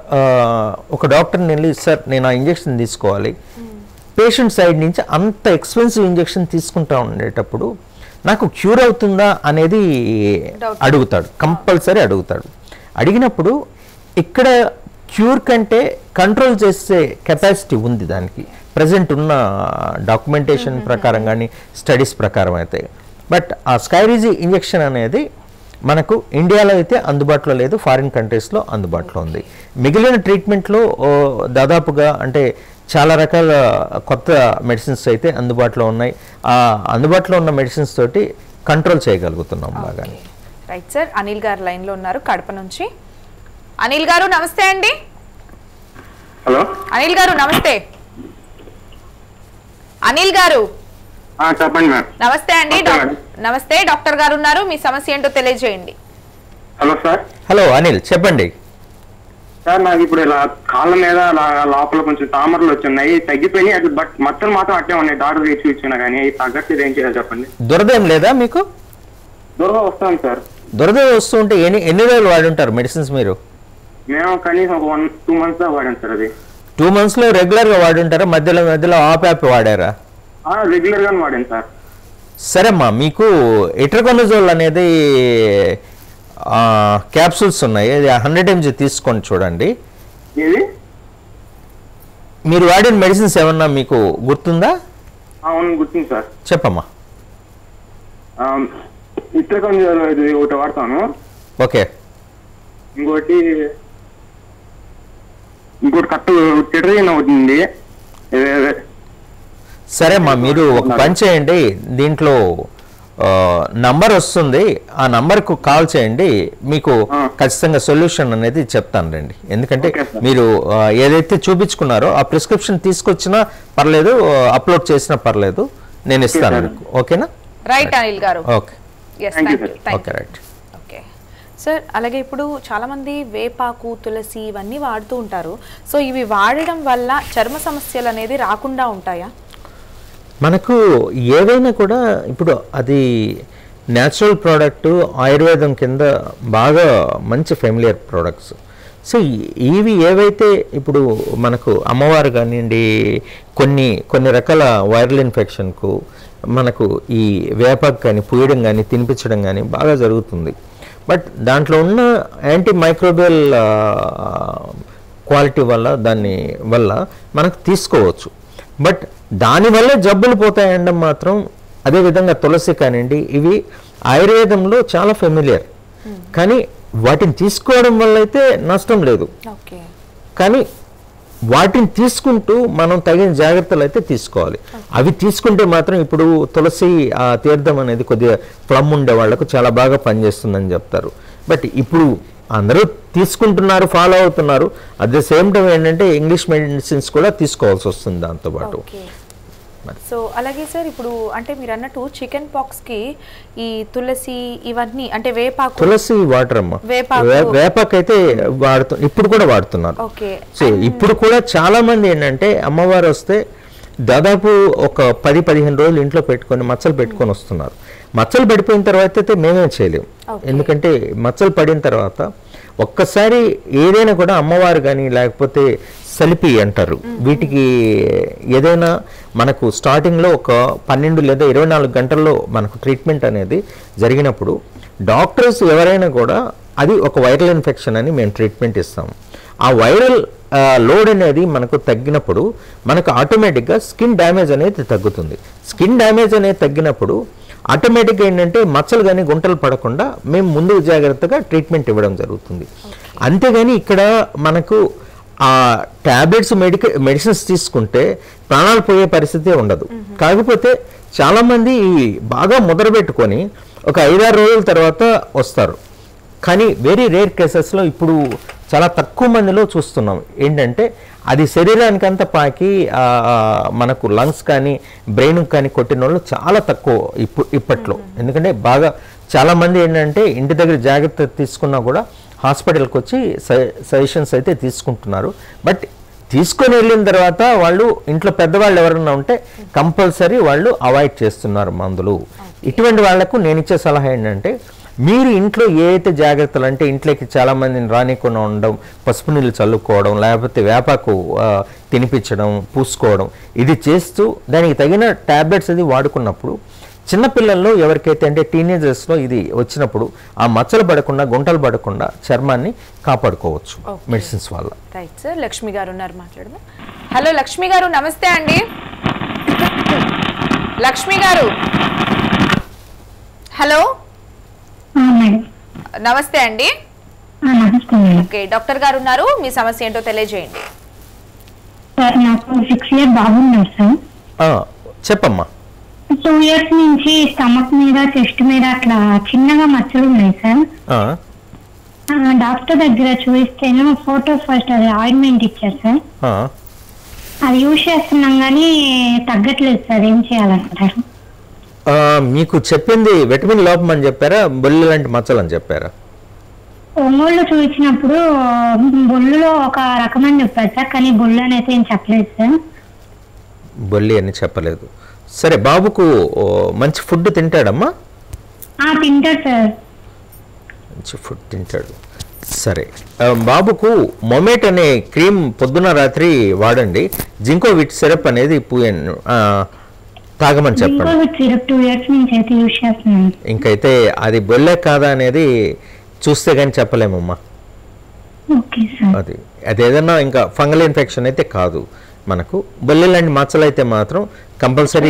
ఒక డాక్టర్ని వెళ్ళి సార్ నేను ఆ ఇంజెక్షన్ తీసుకోవాలి, పేషెంట్ సైడ్ నుంచి అంత ఎక్స్పెన్సివ్ ఇంజెక్షన్ తీసుకుంటా ఉండేటప్పుడు నాకు క్యూర్ అవుతుందా అనేది అడుగుతాడు, కంపల్సరీ అడుగుతాడు. అడిగినప్పుడు ఇక్కడ క్యూర్ కంటే కంట్రోల్ చేసే కెపాసిటీ ఉంది దానికి ప్రజెంట్ ఉన్న డాక్యుమెంటేషన్ ప్రకారం కానీ స్టడీస్ ప్రకారం అయితే. బట్ ఆ స్కైరేజీ ఇంజెక్షన్ అనేది మనకు ఇండియాలో అయితే అందుబాటులో లేదు, ఫారిన్ కంట్రీస్లో అందుబాటులో ఉంది. మిగిలిన ట్రీట్మెంట్లో దాదాపుగా అంటే చాలా రకాల కొత్త మెడిసిన్స్ అయితే అందుబాటులో ఉన్నాయి. ఆ అందుబాటులో ఉన్న మెడిసిన్స్ తోటి కంట్రోల్ చేయగలుగుతున్నాం బాగా. రైట్ సార్, అనిల్ గారు లైన్లో ఉన్నారు కడప నుంచి. అనిల్ గారు నమస్తే అండి. హలో అనిల్ గారు నమస్తే. అనిల్ గారు చెప్పండి మేడం. నమస్తే అండి. నమస్తే, డాక్టర్ గారు ఉన్నారు, మీ సమస్య ఏంటో తెలియజేయండి. Hello sir. హలో అనిల్ చెప్పండి. సార్ నాకు ఇప్పుడు ఇలా కాళ్ళ మీద లోపల కొంచెం తామరలు వచ్చున్నాయి, తగ్గిపోయినాయి, అది బట్ మచ్చలు మాత్రం అట్టే ఉన్నాయి. డాక్టర్ తెచ్చి ఇచ్చినా కానీ తగ్గట్లేదు, ఏం చేయాలి చెప్పండి. దురద ఏం లేదా మీకు? దురద వస్తాను సార్. దురద వస్తుంటే ఎన్ని ఎన్ని రోజులు వాడి ఉంటారు మెడిసిన్స్ మీరు? మేము కనీసం ఒక వన్ టూ మంత్స్ దా వాడాం సార్. అది టూ మంత్స్ లో రెగ్యులర్ గా వాడి ఉంటారా? మధ్యలో మధ్యలో ఆప్ యాప్ వాడారా? రెగ్యులర్ గానే వాడాను సార్. సరేమ్మా, మీకు ఎట్రకొనజోల్ అనేది క్యాప్సూల్స్ ఉన్నాయి, అది హండ్రెడ్ ఎంజీ తీసుకొని చూడండి. ఏది మీరు వాడిన మెడిసిన్స్ ఏమన్నా మీకు గుర్తుందా? అవును గుర్తుంది సార్. చెప్పమ్మా. ఇట్రకొనజోల్ ఒకటి వాడతాను. ఓకే. ఇంకోటి ఇంకోటి కట్టు టెట్రజిన్ అవుతుంది. సరేమ్మా, మీరు ఒక పని చేయండి, దీంట్లో నంబర్ వస్తుంది, ఆ నంబర్కు కాల్ చేయండి, మీకు ఖచ్చితంగా సొల్యూషన్ అనేది చెప్తాను రండి. ఎందుకంటే మీరు ఏదైతే చూపించుకున్నారో ఆ ప్రిస్క్రిప్షన్ తీసుకొచ్చినా పర్లేదు, అప్లోడ్ చేసినా పర్లేదు, నేను ఇస్తాను మీకు. ఓకేనా? రైట్ అనిల్ గారు. Okay okay right. Okay sir, అలాగే ఇప్పుడు చాలామంది వేపాకు, తులసి ఇవన్నీ వాడుతూ ఉంటారు. సో ఇవి వాడడం వల్ల చర్మ సమస్యలు అనేది రాకుండా ఉంటాయా? మనకు ఏవైనా కూడా ఇప్పుడు అది న్యాచురల్ ప్రోడక్ట్, ఆయుర్వేదం కింద బాగా మంచి ఫెమిలియర్ ప్రోడక్ట్స్. సో ఇవి ఏవైతే ఇప్పుడు మనకు అమ్మవారు కానివ్వండి, కొన్ని కొన్ని రకాల వైరల్ ఇన్ఫెక్షన్కు మనకు ఈ వేపాకు కానీ పూయడం కానీ తినిపించడం కానీ బాగా జరుగుతుంది. బట్ దాంట్లో ఉన్న యాంటీ మైక్రోబియల్ క్వాలిటీ వల్ల దాన్ని వల్ల మనకు తీసుకోవచ్చు. బట్ దానివల్ల జబ్బులు పోతాయనడం మాత్రం, అదేవిధంగా తులసి కానివ్వండి, ఇవి ఆయుర్వేదంలో చాలా ఫెమిలియర్, కానీ వాటిని తీసుకోవడం వల్ల అయితే నష్టం లేదు. కానీ వాటిని తీసుకుంటూ మనం తగిన జాగ్రత్తలు అయితే తీసుకోవాలి. అవి తీసుకుంటే మాత్రం ఇప్పుడు తులసి ఆ తీర్థం అనేది కొద్దిగా ఫ్లమ్ ఉండే వాళ్ళకు చాలా బాగా పనిచేస్తుందని చెప్తారు. బట్ ఇప్పుడు అందరూ తీసుకుంటున్నారు, ఫాలో అవుతున్నారు. అట్ ద సేమ్ టైం ఏంటంటే ఇంగ్లీష్ మెడిసిన్స్ కూడా తీసుకోవాల్సి వస్తుంది దాంతోపాటు. సో అలాగే సార్, ఇప్పుడు అంటే మీరు అన్నట్టు చికెన్ పాక్స్ కి ఈ తులసి ఇవన్నీ అంటే వేపాకు, తులసి వాటర్ అమ్మా, వేపాకు అయితే వాడుతు ఇప్పుడు కూడా వాడుతున్నారు. సో ఇప్పుడు కూడా చాలా మంది ఏంటంటే అమ్మవారు వస్తే దాదాపు ఒక పది పదిహేను రోజులు ఇంట్లో పెట్టుకొని మచ్చలు పెట్టుకొని వస్తున్నారు. మచ్చలు పడిపోయిన తర్వాత అయితే మేమేం చేయలేము, ఎందుకంటే మచ్చలు పడిన తర్వాత ఒక్కసారి ఏదైనా కూడా అమ్మవారు కానీ లేకపోతే సలిపి అంటారు, వీటికి ఏదైనా మనకు స్టార్టింగ్లో ఒక పన్నెండు లేదా ఇరవై నాలుగు గంటల్లో మనకు ట్రీట్మెంట్ అనేది జరిగినప్పుడు డాక్టర్స్ ఎవరైనా కూడా అది ఒక వైరల్ ఇన్ఫెక్షన్ అని మేము ట్రీట్మెంట్ ఇస్తాము. ఆ వైరల్ లోడ్ అనేది మనకు తగ్గినప్పుడు మనకు ఆటోమేటిక్గా స్కిన్ డ్యామేజ్ అనేది తగ్గుతుంది. స్కిన్ డ్యామేజ్ అనేది తగ్గినప్పుడు ఆటోమేటిక్గా ఏంటంటే మచ్చలు కానీ గుంటలు పడకుండా మేము ముందు జాగ్రత్తగా ట్రీట్మెంట్ ఇవ్వడం జరుగుతుంది. అంతేగాని ఇక్కడ మనకు ఆ ట్యాబ్లెట్స్ మెడిక మెడిసిన్స్ తీసుకుంటే ప్రాణాలు పోయే పరిస్థితి ఉండదు. కాకపోతే చాలామంది బాగా ముద్రపెట్టుకొని ఒక ఐదారు రోజుల తర్వాత వస్తారు, కానీ వెరీ రేర్ కేసెస్లో ఇప్పుడు చాలా తక్కువ మందిలో చూస్తున్నాం. ఏంటంటే అది శరీరానికంతా పాకి మనకు లంగ్స్ కానీ బ్రెయిన్ కానీ కొట్టిన వాళ్ళు చాలా తక్కువ ఇప్పుడు ఇప్పట్లో. ఎందుకంటే బాగా చాలామంది ఏంటంటే ఇంటి దగ్గర జాగ్రత్త తీసుకున్నా కూడా హాస్పిటల్కి వచ్చి సజెషన్స్ అయితే తీసుకుంటున్నారు. బట్ తీసుకొని వెళ్ళిన తర్వాత వాళ్ళు ఇంట్లో పెద్దవాళ్ళు ఎవరైనా ఉంటే కంపల్సరీ వాళ్ళు అవాయిడ్ చేస్తున్నారు మందులు. ఇటువంటి వాళ్లకు నేను ఇచ్చే సలహా ఏంటంటే మీరు ఇంట్లో ఏ అయితే జాగ్రత్తలు అంటే ఇంట్లోకి చాలామందిని రానికుండా ఉండడం, పసుపు నీళ్ళు చల్లుకోవడం, లేకపోతే వేపాకు తినిపించడం, పూసుకోవడం, ఇది చేస్తూ దానికి తగిన ట్యాబ్లెట్స్ అది వాడుకున్నప్పుడు చిన్నపిల్లల్లో ఎవరికైతే అంటే టీనేజర్స్లో ఇది వచ్చినప్పుడు ఆ మచ్చలు పడకుండా గుంటలు పడకుండా చర్మాన్ని కాపాడుకోవచ్చు మెడిసిన్స్ వల్ల. రైట్ సార్, లక్ష్మి గారు ఉన్నారు, మాట్లాడదాం. హలో లక్ష్మి గారు, నమస్తే అండి. లక్ష్మి గారు హలో నమస్తే అండి. ఓకే, డాక్టర్ గారు ఉన్నారు, మీ సమస్య ఏంటో తెలియజేయండి. నాకు సిక్స్ ఇయర్ బాగున్నాడు సార్. చెప్పమ్మా. టూ ఇయర్స్ నుంచి స్టమక్ మీద చెస్ట్ మీద అట్లా చిన్నగా మచ్చలు ఉన్నాయి సార్. డాక్టర్ దగ్గర చూపిస్తేనే ఫోటో ఫస్ట్ అది ఆయింట్మెంట్ ఇచ్చారు సార్. అది యూజ్ చేస్తున్నాం కానీ తగ్గట్లేదు సార్, ఏం చేయాలంటారు? మీకు చెప్పింది విటమిన్ లోపం అని చెప్పారా, బొల్లి లాంటి మచ్చలు అని చెప్పారా? ఒంగోలు చూపించినప్పుడు బొల్లులో ఒక రకమని చెప్పారు సార్, కానీ బొల్లు అని అయితే ఏం చెప్పలేదు సార్. బొల్లి అని చెప్పలేదు. సరే, బాబుకు మంచి ఫుడ్ తింటాడమ్మా? తింటాడు సార్. మంచి ఫుడ్ తింటాడు. సరే, బాబుకు మొమేట్ అనే క్రీమ్ పొద్దున రాత్రి వాడండి. జింకోవిట్ సిరప్ అనేది పూయండి, తాగమని చెప్పండి. ఇంకైతే అది బొల్లే కాదా అనేది చూస్తే కానీ చెప్పలేమమ్మా. అది అది ఏదన్నా ఇంకా ఫంగల్ ఇన్ఫెక్షన్ అయితే కాదు. మనకు బొల్లె లాంటి మచ్చలు అయితే మాత్రం కంపల్సరీ.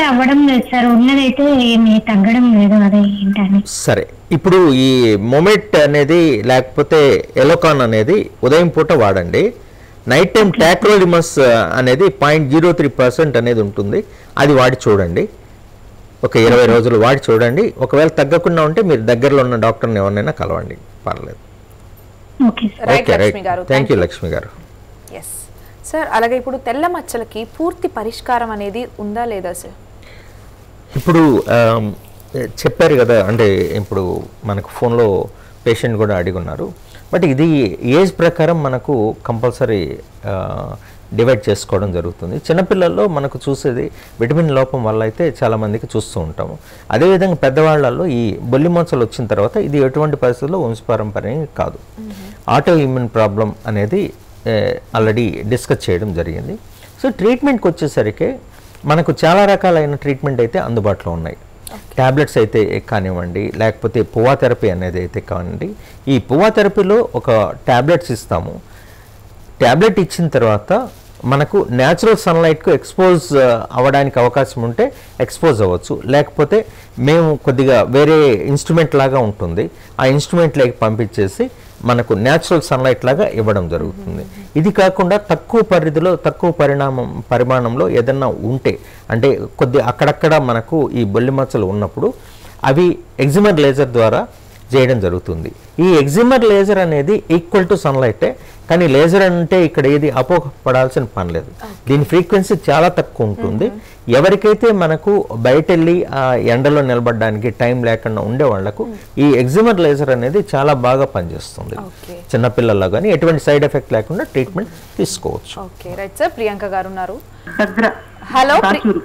సరే, ఇప్పుడు ఈ మొమెట్ అనేది లేకపోతే ఎలోకాన్ అనేది ఉదయం పూట వాడండి. నైట్ టైం టాక్రోలిమస్ అనేది పాయింట్ జీరో త్రీ పర్సెంట్ అనేది ఉంటుంది, అది వాడి చూడండి. ఒక ఇరవై రోజులు వాడి చూడండి. ఒకవేళ తగ్గకుండా ఉంటే మీరు దగ్గరలో ఉన్న డాక్టర్ని ఎవరినైనా కలవండి, పర్లేదు. Okay, right. Thank you Lakshmi గారు. ఎస్ సార్, అలాగే ఇప్పుడు తెల్ల మచ్చలకి పూర్తి పరిష్కారం అనేది ఉందా లేదా సార్? ఇప్పుడు చెప్పారు కదా, అంటే ఇప్పుడు మనకు ఫోన్లో పేషెంట్ కూడా అడిగి ఉన్నారు. బట్ ఇది ఏజ్ ప్రకారం మనకు కంపల్సరీ డివైడ్ చేసుకోవడం జరుగుతుంది. చిన్నపిల్లల్లో మనకు చూసేది విటమిన్ లోపం వల్ల అయితే చాలామందికి చూస్తూ ఉంటాము. అదేవిధంగా పెద్దవాళ్లలో ఈ బొల్లి మచ్చలు వచ్చిన తర్వాత ఇది ఎటువంటి పరిస్థితుల్లో వంశపారంపర్యం కాదు. ఆటో ఇమ్యూన్ ప్రాబ్లం అనేది ఆల్రెడీ డిస్కస్ చేయడం జరిగింది. సో ట్రీట్మెంట్కి వచ్చేసరికి మనకు చాలా రకాలైన ట్రీట్మెంట్ అయితే అందుబాటులో ఉన్నాయి. ట్యాబ్లెట్స్ అయితే కానివ్వండి, లేకపోతే పువ్వా థెరపీ అనేది అయితే కానివ్వండి. ఈ పువ్వా థెరపీలో ఒక ట్యాబ్లెట్స్ ఇస్తాము. ట్యాబ్లెట్ ఇచ్చిన తర్వాత మనకు న్యాచురల్ సన్లైట్కు ఎక్స్పోజ్ అవ్వడానికి అవకాశం ఉంటే ఎక్స్పోజ్ అవ్వచ్చు, లేకపోతే మేము కొద్దిగా వేరే ఇన్స్ట్రుమెంట్ లాగా ఉంటుంది, ఆ ఇన్స్ట్రుమెంట్లోకి పంపించేసి మనకు న్యాచురల్ సన్లైట్ లాగా ఇవ్వడం జరుగుతుంది. ఇది కాకుండా తక్కువ పరిధిలో తక్కువ పరిణామం పరిమాణంలో ఏదన్నా ఉంటే, అంటే కొద్ది అక్కడక్కడ మనకు ఈ బొల్లి మచ్చలు ఉన్నప్పుడు అవి ఎగ్జిమర్ లేజర్ ద్వారా చేయడం జరుగుతుంది. ఈ ఎగ్జిమర్ లేజర్ అనేది ఈక్వల్ టు సన్లైటే, కానీ లేజర్ అంటే ఇక్కడ ఏది అపోహపడాల్సిన పని లేదు. దీని ఫ్రీక్వెన్సీ చాలా తక్కువ ఉంటుంది. ఎవరికైతే మనకు బయట వెళ్ళి ఆ ఎండలో నిలబడడానికి టైం లేకుండా ఉండే వాళ్లకు ఈ ఎగ్జిమర్ లేజర్ అనేది చాలా బాగా పనిచేస్తుంది. చిన్నపిల్లల్లో కానీ ఎటువంటి సైడ్ ఎఫెక్ట్ లేకుండా ట్రీట్మెంట్ తీసుకోవచ్చు. Okay, right sir. ప్రియాంక గారు ఉన్నారు. హలో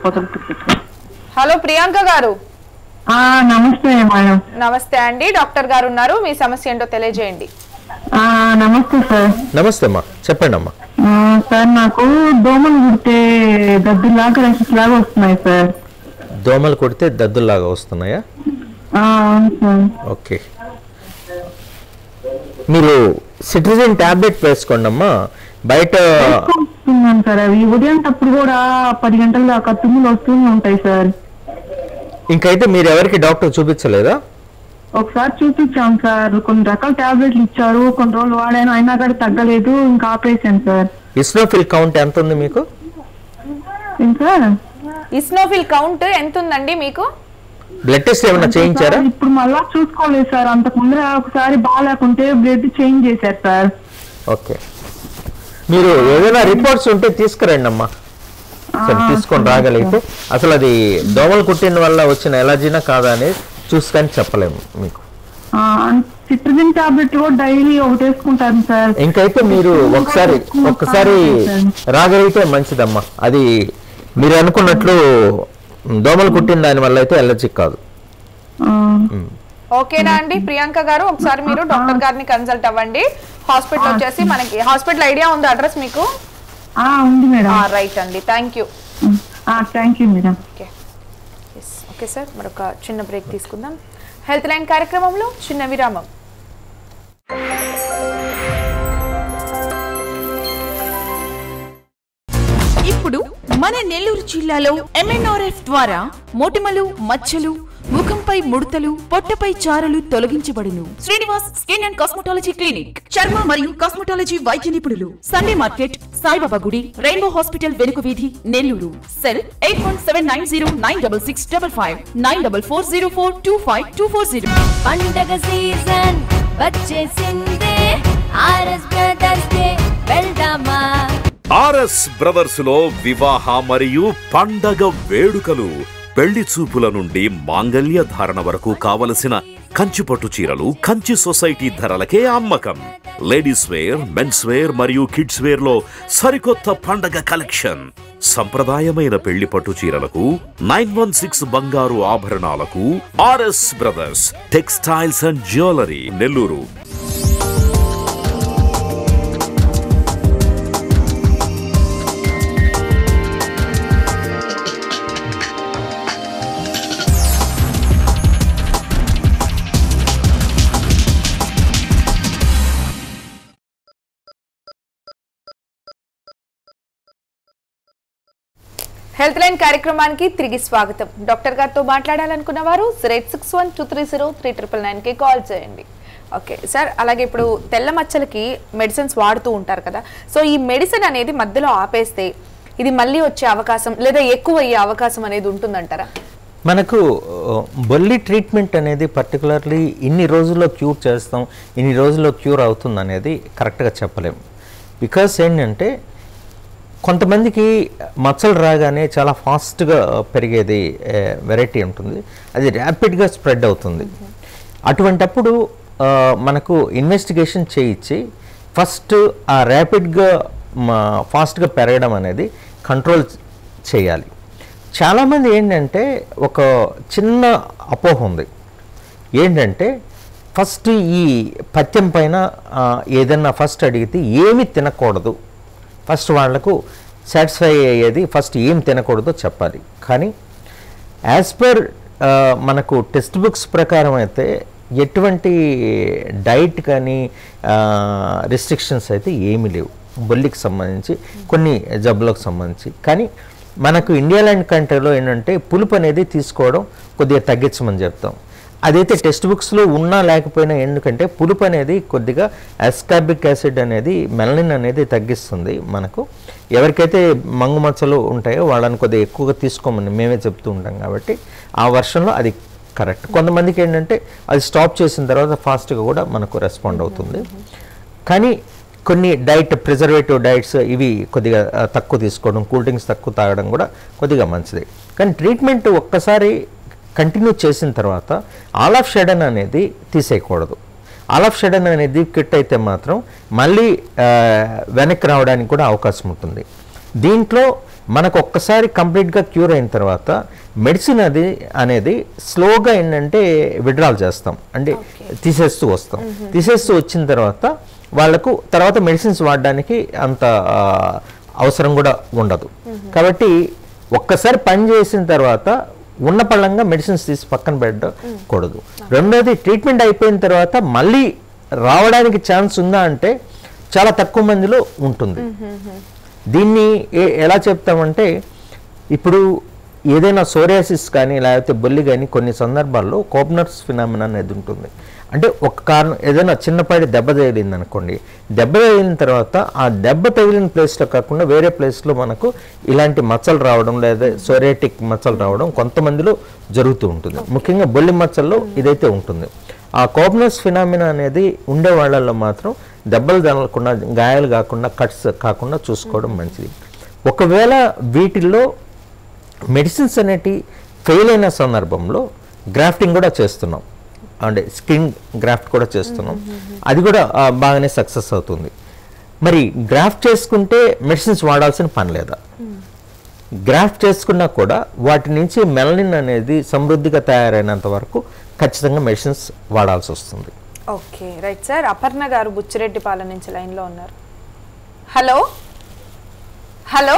హలో ప్రియాంక గారు. నమస్తే మేడం. నమస్తే అండి, డాక్టర్ గారు ఉన్నారు, మీ సమస్య ఏంటో తెలియజేయండి. నమస్తే సార్. నమస్తే అమ్మా, చెప్పండి అమ్మా. సార్, నాకు దోమలు కుడితే దద్దులాగా ర్యాషెస్ లాగా వస్తున్నాయి సార్. దోమలు కుడితే దద్దులాగా వస్తున్నాయా? ఓకే, మీరు సిట్రిజిన్ టాబ్లెట్ వేసుకోండి అమ్మా. బయట సార్ అవి ఉదయం అప్పుడు కూడా పది గంటల దాకా తుమ్ములు వస్తూనే ఉంటాయి సార్. ఇంకైతే మీరు ఎవరికి డాక్టర్ చూపించలేదా? ఒకసారి చూపించాం సార్, కొన్ని రకాల టాబ్లెట్లు ఇచ్చారు, కొన్ని రోజులు వాడాను, అయినా కానీ తగ్గలేదు, ఇంకా ఆపేసాను సార్. ఇస్నోఫిల్ కౌంట్ ఎంత ఉంది మీకు? ఇంకా ఇస్నోఫిల్ కౌంట్ ఎంత ఉందండి మీకు? బ్లడ్ టెస్ట్ ఏమైనా చేయించారా? ఇప్పుడు మళ్ళా చూసుకోలేదు సార్, అంతకు ముందు ఒకసారి బాగాలేకుంటే బ్లడ్ చేంజ్ చేశారు సార్. ఓకే, మీరు ఏదైనా రిపోర్ట్స్ ఉంటే తీసుకురండి అమ్మా, సరే తీసుకొని రాగలిగితే. అసలు అది దోమలు కుట్టిన వల్ల వచ్చిన ఎలర్జీనా కాదా అనేది చూసుకొని చెప్పలేము మీకు. సిట్రిజిన్ టాబ్లెట్ కూడా డైలీ ఒకటి వేసుకుంటాను సార్. ఇంకైతే మీరు ఒకసారి ఒక్కసారి రాగలిగితే మంచిదమ్మా. అది మీరు అనుకున్నట్లు దోమలు కుట్టిన దాని వల్ల అయితే ఎలర్జీ కాదు. ఓకేనా అండి ప్రియాంక గారు? ఒకసారి మీరు డాక్టర్ గారిని కన్సల్ట్ అవ్వండి. హాస్పిటల్ వచ్చేసి మనకి హాస్పిటల్ ఐడియా ఉంది, అడ్రస్ మీకు? ఉంది మేడం. రైట్ అండి, thank you. Thank you madam. Okay okay sir, మరొక చిన్న బ్రేక్ తీసుకుందాం. హెల్త్ లైన్ కార్యక్రమంలో చిన్న విరామం. ఇప్పుడు మన నెల్లూరు జిల్లాలో ఎంఎన్ఆర్ఎఫ్ ద్వారా మొటిమలు, మచ్చలు, ముఖంపై ముడతలు, పొట్టపై చారలు తొలగించబడును. Srinivas skin and cosmetology clinic, చర్మ మరియు కాస్మెటాలజీ వైద్య నిపుణులు. సండే మార్కెట్, సాయిబాబా గుడి, రెయిన్బో హాస్పిటల్ వెనుక వీధి, Nellore. Cell eight one seven nine zero nine double six double five nine double four zero four two five two four zero. పండగ సీజన్ వచ్చేసిందే, ఆర్ఎస్ బ్రదర్స్ డే వెళ్దామా? ఆర్ఎస్ బ్రదర్స్ లో వివాహ మరియు పండగ వేడుకలు, పెళ్లి చూపుల నుండి మాంగళ్య ధారణ వరకు కావలసిన కంచిపట్టు చీరలు కంచి సొసైటీ ధరలకే అమ్మకం. లేడీస్ వేర్, మెన్స్ వేర్ మరియు కిడ్స్ వేర్ లో సరికొత్త పండగ కలెక్షన్. సంప్రదాయమైన పెళ్లి పట్టు చీరలకు, నైన్ వన్ సిక్స్ బంగారు ఆభరణాలకు RS brothers textiles and jewellery, Nellore. Health line కార్యక్రమానికి తిరిగి స్వాగతం. డాక్టర్ గారితో మాట్లాడాలనుకున్న వారు zero eight six one two three zero three triple nine కి కాల్ చేయండి. ఓకే సార్, అలాగే ఇప్పుడు తెల్ల మచ్చలకి మెడిసిన్స్ వాడుతూ ఉంటారు కదా, సో ఈ మెడిసిన్ అనేది మధ్యలో ఆపేస్తే ఇది మళ్ళీ వచ్చే అవకాశం లేదా ఎక్కువ అయ్యే అవకాశం అనేది ఉంటుందంటారా? మనకు బొల్లి ట్రీట్మెంట్ అనేది పర్టికులర్లీ ఇన్ని రోజుల్లో క్యూర్ చేస్తాం, ఇన్ని రోజుల్లో క్యూర్ అవుతుంది అనేది కరెక్ట్గా చెప్పలేము. బికాస్ ఏంటంటే కొంతమందికి మచ్చలు రాగానే చాలా ఫాస్ట్గా పెరిగేది వెరైటీ ఉంటుంది, అది ర్యాపిడ్గా స్ప్రెడ్ అవుతుంది. అటువంటప్పుడు మనకు ఇన్వెస్టిగేషన్ చేయించి ఫస్ట్ ఆ ర్యాపిడ్గా ఫాస్ట్గా పెరగడం అనేది కంట్రోల్ చేయాలి. చాలామంది ఏంటంటే ఒక చిన్న అపోహ ఉంది, ఏంటంటే ఫస్ట్ ఈ పథ్యం పైన ఏదన్నా ఫస్ట్ అడిగితే ఏమి తినకూడదు, ఫస్ట్ వాళ్లకు సాటిస్ఫై అయ్యేది ఫస్ట్ ఏం తినకూడదో చెప్పాలి. కానీ యాజ్ పర్ మనకు టెక్స్ట్ బుక్స్ ప్రకారం అయితే ఎటువంటి డైట్ కానీ రిస్ట్రిక్షన్స్ అయితే ఏమీ లేవు బొల్లికి సంబంధించి, కొన్ని జబ్బులకు సంబంధించి. కానీ మనకు ఇండియా లాంటి కంట్రీలో ఏంటంటే పులుపు అనేది తీసుకోవడం కొద్దిగా తగ్గించమని చెప్తాం. అదైతే టెక్స్ట్ బుక్స్లో ఉన్నా లేకపోయినా, ఎందుకంటే పులుపు అనేది కొద్దిగా అస్కార్బిక్ యాసిడ్ అనేది మెలనిన్ అనేది తగ్గిస్తుంది. మనకు ఎవరికైతే మంగు మచ్చలు ఉంటాయో వాళ్ళని కొద్దిగా ఎక్కువగా తీసుకోమని మేమే చెప్తూ ఉంటాం, కాబట్టి ఆ వర్షన్లో అది కరెక్ట్. కొంతమందికి ఏంటంటే అది స్టాప్ చేసిన తర్వాత ఫాస్ట్గా కూడా మనకు రెస్పాండ్ అవుతుంది. కానీ కొన్ని డైట్ ప్రిజర్వేటివ్ డైట్స్ ఇవి కొద్దిగా తక్కువ తీసుకోవడం, కూల్ డ్రింక్స్ తక్కువ తాగడం కూడా కొద్దిగా మంచిది. కానీ ట్రీట్మెంట్ ఒక్కసారి కంటిన్యూ చేసిన తర్వాత ఆల్ ఆఫ్ షడన్ అనేది తీసేయకూడదు. ఆల్ ఆఫ్ షడన్ అనేది కిట్ అయితే మాత్రం మళ్ళీ వెనక్కి రావడానికి కూడా అవకాశం ఉంటుంది. దీంట్లో మనకు ఒక్కసారి కంప్లీట్గా క్యూర్ అయిన తర్వాత మెడిసిన్ అది అనేది స్లోగా ఏంటంటే విడ్రాల్ చేస్తాం, అంటే తీసేస్తూ వస్తాం. తీసేస్తూ వచ్చిన తర్వాత వాళ్లకు తర్వాత మెడిసిన్స్ వాడడానికి అంత అవసరం కూడా ఉండదు. కాబట్టి ఒక్కసారి పని చేసిన తర్వాత ఉన్న పళ్ళంగా మెడిసిన్స్ తీసి పక్కన పెట్టకూడదు. రెండోది, ట్రీట్మెంట్ అయిపోయిన తర్వాత మళ్ళీ రావడానికి ఛాన్స్ ఉందా అంటే చాలా తక్కువ మందిలో ఉంటుంది. దీన్ని ఎలా చెప్తామంటే, ఇప్పుడు ఏదైనా సోరియాసిస్ కానీ లేకపోతే బొల్లి కానీ కొన్ని సందర్భాల్లో కోప్నర్స్ ఫినామినా అనేది ఉంటుంది. అంటే ఒక కారణం ఏదైనా చిన్నపాటి దెబ్బ తగిలింది అనుకోండి, దెబ్బ తగిలిన తర్వాత ఆ దెబ్బ తగిలిన ప్లేస్లో కాకుండా వేరే ప్లేస్లో మనకు ఇలాంటి మచ్చలు రావడం లేదా సోరియాటిక్ మచ్చలు రావడం కొంతమందిలో జరుగుతూ ఉంటుంది. ముఖ్యంగా బొల్లి మచ్చల్లో ఇదైతే ఉంటుంది. ఆ కోప్నస్ ఫినామినా అనేది ఉండే వాళ్ళల్లో మాత్రం దెబ్బలు తగలకుండా, గాయాలు కాకుండా, కట్స్ కాకుండా చూసుకోవడం మంచిది. ఒకవేళ వీటిల్లో మెడిసిన్స్ అనేటి ఫెయిల్ అయిన సందర్భంలో గ్రాఫ్టింగ్ కూడా చేస్తున్నాం, అంటే స్కిన్ గ్రాఫ్ట్ కూడా చేస్తున్నాం, అది కూడా బాగానే సక్సెస్ అవుతుంది. మరి గ్రాఫ్ట్ చేసుకుంటే మెడిసిన్స్ వాడాల్సిన పని లేదా? గ్రాఫ్ట్ చేసుకున్నా కూడా వాటి నుంచి మెలనిన్ అనేది సమృద్ధిగా తయారైనంత వరకు ఖచ్చితంగా మెడిసిన్స్ వాడాల్సి వస్తుంది. Okay right sir. అపర్ణ గారు బుచ్చిరెడ్డిపాలెం నుంచి లైన్లో ఉన్నారు. Hello hello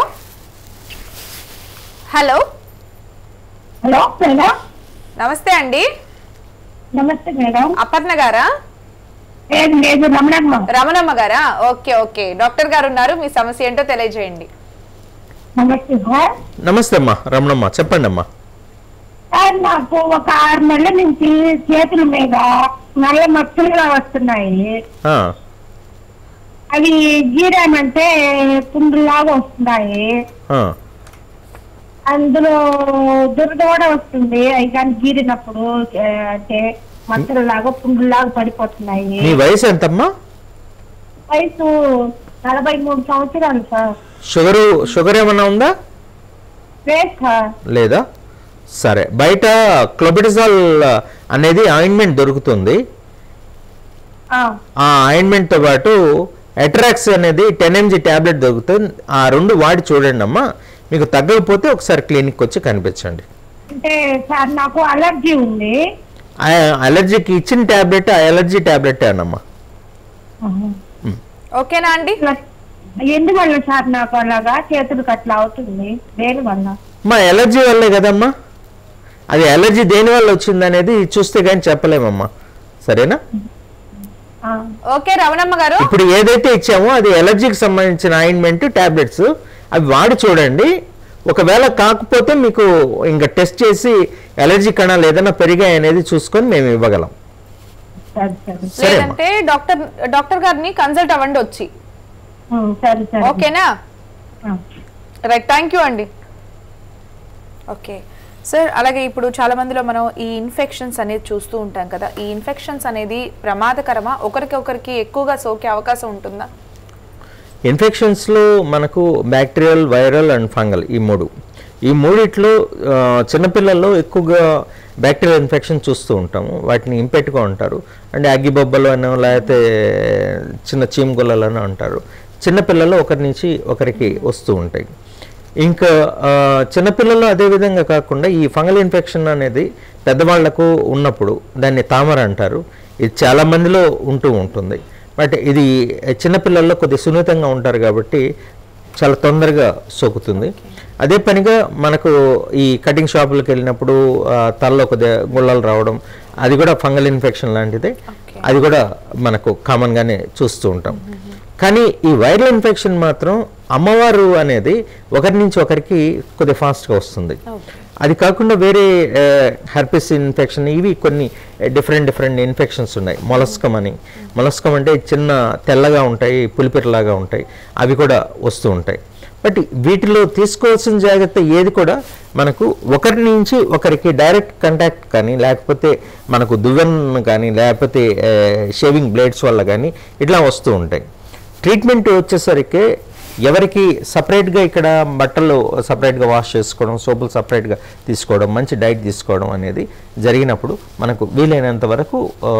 hello hello madam, నమస్తే అండి. నమస్తే మేడం. అపర్ణ గారా? లేదు, రమణమ్మ. రమణమ్మ గారా? ఓకే ఓకే, డాక్టర్ గారు ఉన్నారు, మీ సమస్య ఏంటో తెలియజేయండి. నమస్తే సార్. నమస్తే అమ్మా, రమణమ్మ చెప్పండి అమ్మా. సార్, నాకు ఒక ఆరు నెలల నుంచి చేతుల మీద నల్ల మచ్చలుగా వస్తున్నాయి. అవి గీరామంటే పుండులాగా వస్తున్నాయి, అందులో దురద కూడా వస్తుంది. అవి కానీ గీరినప్పుడు అంటే మచ్చలులాగా పుండులాగా పడిపోతున్నాయి. మీ వయసు ఎంతమ్మా? వయసు నలభై మూడు సంవత్సరాలు సార్. షుగర్ షుగర్ ఏమన్నా ఉందా? లేదు సార్. లేదా? సరే, బయట క్లోబెటజాల్ అనేది ఆయింట్మెంట్ దొరుకుతుంది. ఆ ఆయింట్మెంట్తో పాటు ఎట్రాక్స్ అనేది టెన్ ఎంజీ ట్యాబ్లెట్ దొరుకుతుంది. ఆ రెండు వాడి చూడండి అమ్మా. మీకు తగ్గకపోతే ఒకసారి క్లినిక్ వచ్చి కనిపించండి. అంటే సార్ నాకు అలర్జీ ఉంది. అలర్జీకి ఇచ్చిన ట్యాబ్లెట్ ఆ ఎలర్జీ ట్యాబ్లెట్ అన్నమ్మా. ఓకేనా అండి? ఎందువల్ల సార్ నాకు అలాగా చేతులకు అట్లా అవుతుంది? దేని వల్ల? మా ఎలర్జీ వల్లే కదమ్మా. అది ఎలర్జీ దేని వల్ల వచ్చింది అనేది చూస్తే కానీ చెప్పలేమమ్మా. సరేనా? ఓకే రమణమ్మ గారు, ఇప్పుడు ఏదైతే ఇచ్చామో అది ఎలర్జీకి సంబంధించిన ఆయింట్మెంట్ టాబ్లెట్స్ అవి వాడి చూడండి. ఒకవేళ కాకపోతే మీకు ఇంకా టెస్ట్ చేసి ఎలర్జీ కణాలు ఏదైనా పెరిగాయి అనేది చూసుకొని మేము ఇవ్వగలం. లేదంటే డాక్టర్ డాక్టర్ గారిని కన్సల్ట్ అవ్వండి వచ్చి. ఓకేనా? రైట్, థ్యాంక్ యూ అండి. ఓకే సార్, అలాగే ఇప్పుడు చాలా మందిలో మనం ఈ ఇన్ఫెక్షన్స్ అనేది చూస్తూ ఉంటాం కదా. ఈ ఇన్ఫెక్షన్స్ అనేది ప్రమాదకరమా? ఒకరికి ఒకరికి ఎక్కువగా సోకే అవకాశం ఉంటుందా? ఇన్ఫెక్షన్స్లో మనకు బ్యాక్టీరియల్, వైరల్ అండ్ ఫంగల్ ఈ మూడు ఈ మూడిట్లో చిన్నపిల్లల్లో ఎక్కువగా బ్యాక్టీరియల్ ఇన్ఫెక్షన్ చూస్తూ ఉంటాము. వాటిని ఇంపెట్గా ఉంటారు. అంటే అగ్గిబొబ్బలు అనో లేకపోతే చిన్న చీమగుల్లలు అంటారు. చిన్నపిల్లల్లో ఒకరి నుంచి ఒకరికి వస్తూ ఉంటాయి. ఇంకా చిన్నపిల్లల్లో అదేవిధంగా కాకుండా ఈ ఫంగల్ ఇన్ఫెక్షన్ అనేది పెద్దవాళ్లకు ఉన్నప్పుడు దాన్ని తామర అంటారు. ఇది చాలామందిలో ఉంటూ ఉంటుంది. బట్ ఇది చిన్నపిల్లల్లో కొద్దిగా సున్నితంగా ఉంటారు కాబట్టి చాలా తొందరగా సోకుతుంది. అదే పనిగా మనకు ఈ కటింగ్ షాపులకు వెళ్ళినప్పుడు తలలో కొద్దిగా గుళ్ళలు రావడం అది కూడా ఫంగల్ ఇన్ఫెక్షన్ లాంటిదే. అది కూడా మనకు కామన్గానే చూస్తూ ఉంటాం. కానీ ఈ వైరల్ ఇన్ఫెక్షన్ మాత్రం అమ్మవారు అనేది ఒకరి నుంచి ఒకరికి కొద్దిగా ఫాస్ట్గా వస్తుంది. అది కాకుండా వేరే హెర్పిస్ ఇన్ఫెక్షన్ ఇవి కొన్ని డిఫరెంట్ డిఫరెంట్ ఇన్ఫెక్షన్స్ ఉన్నాయి. మొలస్కమ్ అని, మొలస్కమ్ అంటే చిన్న తెల్లగా ఉంటాయి, పులిపిరలాగా ఉంటాయి, అవి కూడా వస్తూ ఉంటాయి. బట్ వీటిలో తీసుకోవాల్సిన జాగ్రత్త ఏది కూడా మనకు ఒకరి నుంచి ఒకరికి డైరెక్ట్ కాంటాక్ట్ కానీ లేకపోతే మనకు దువ్వెన కానీ లేకపోతే షేవింగ్ బ్లేడ్స్ వల్ల కానీ ఇట్లా వస్తూ ఉంటాయి. ట్రీట్మెంట్ వచ్చేసరికి ఎవరికి సపరేట్గా ఇక్కడ బట్టలు సపరేట్గా వాష్ చేసుకోవడం, సోపులు సపరేట్గా తీసుకోవడం, మంచి డైట్ తీసుకోవడం అనేది జరిగినప్పుడు మనకు వీలైనంత వరకు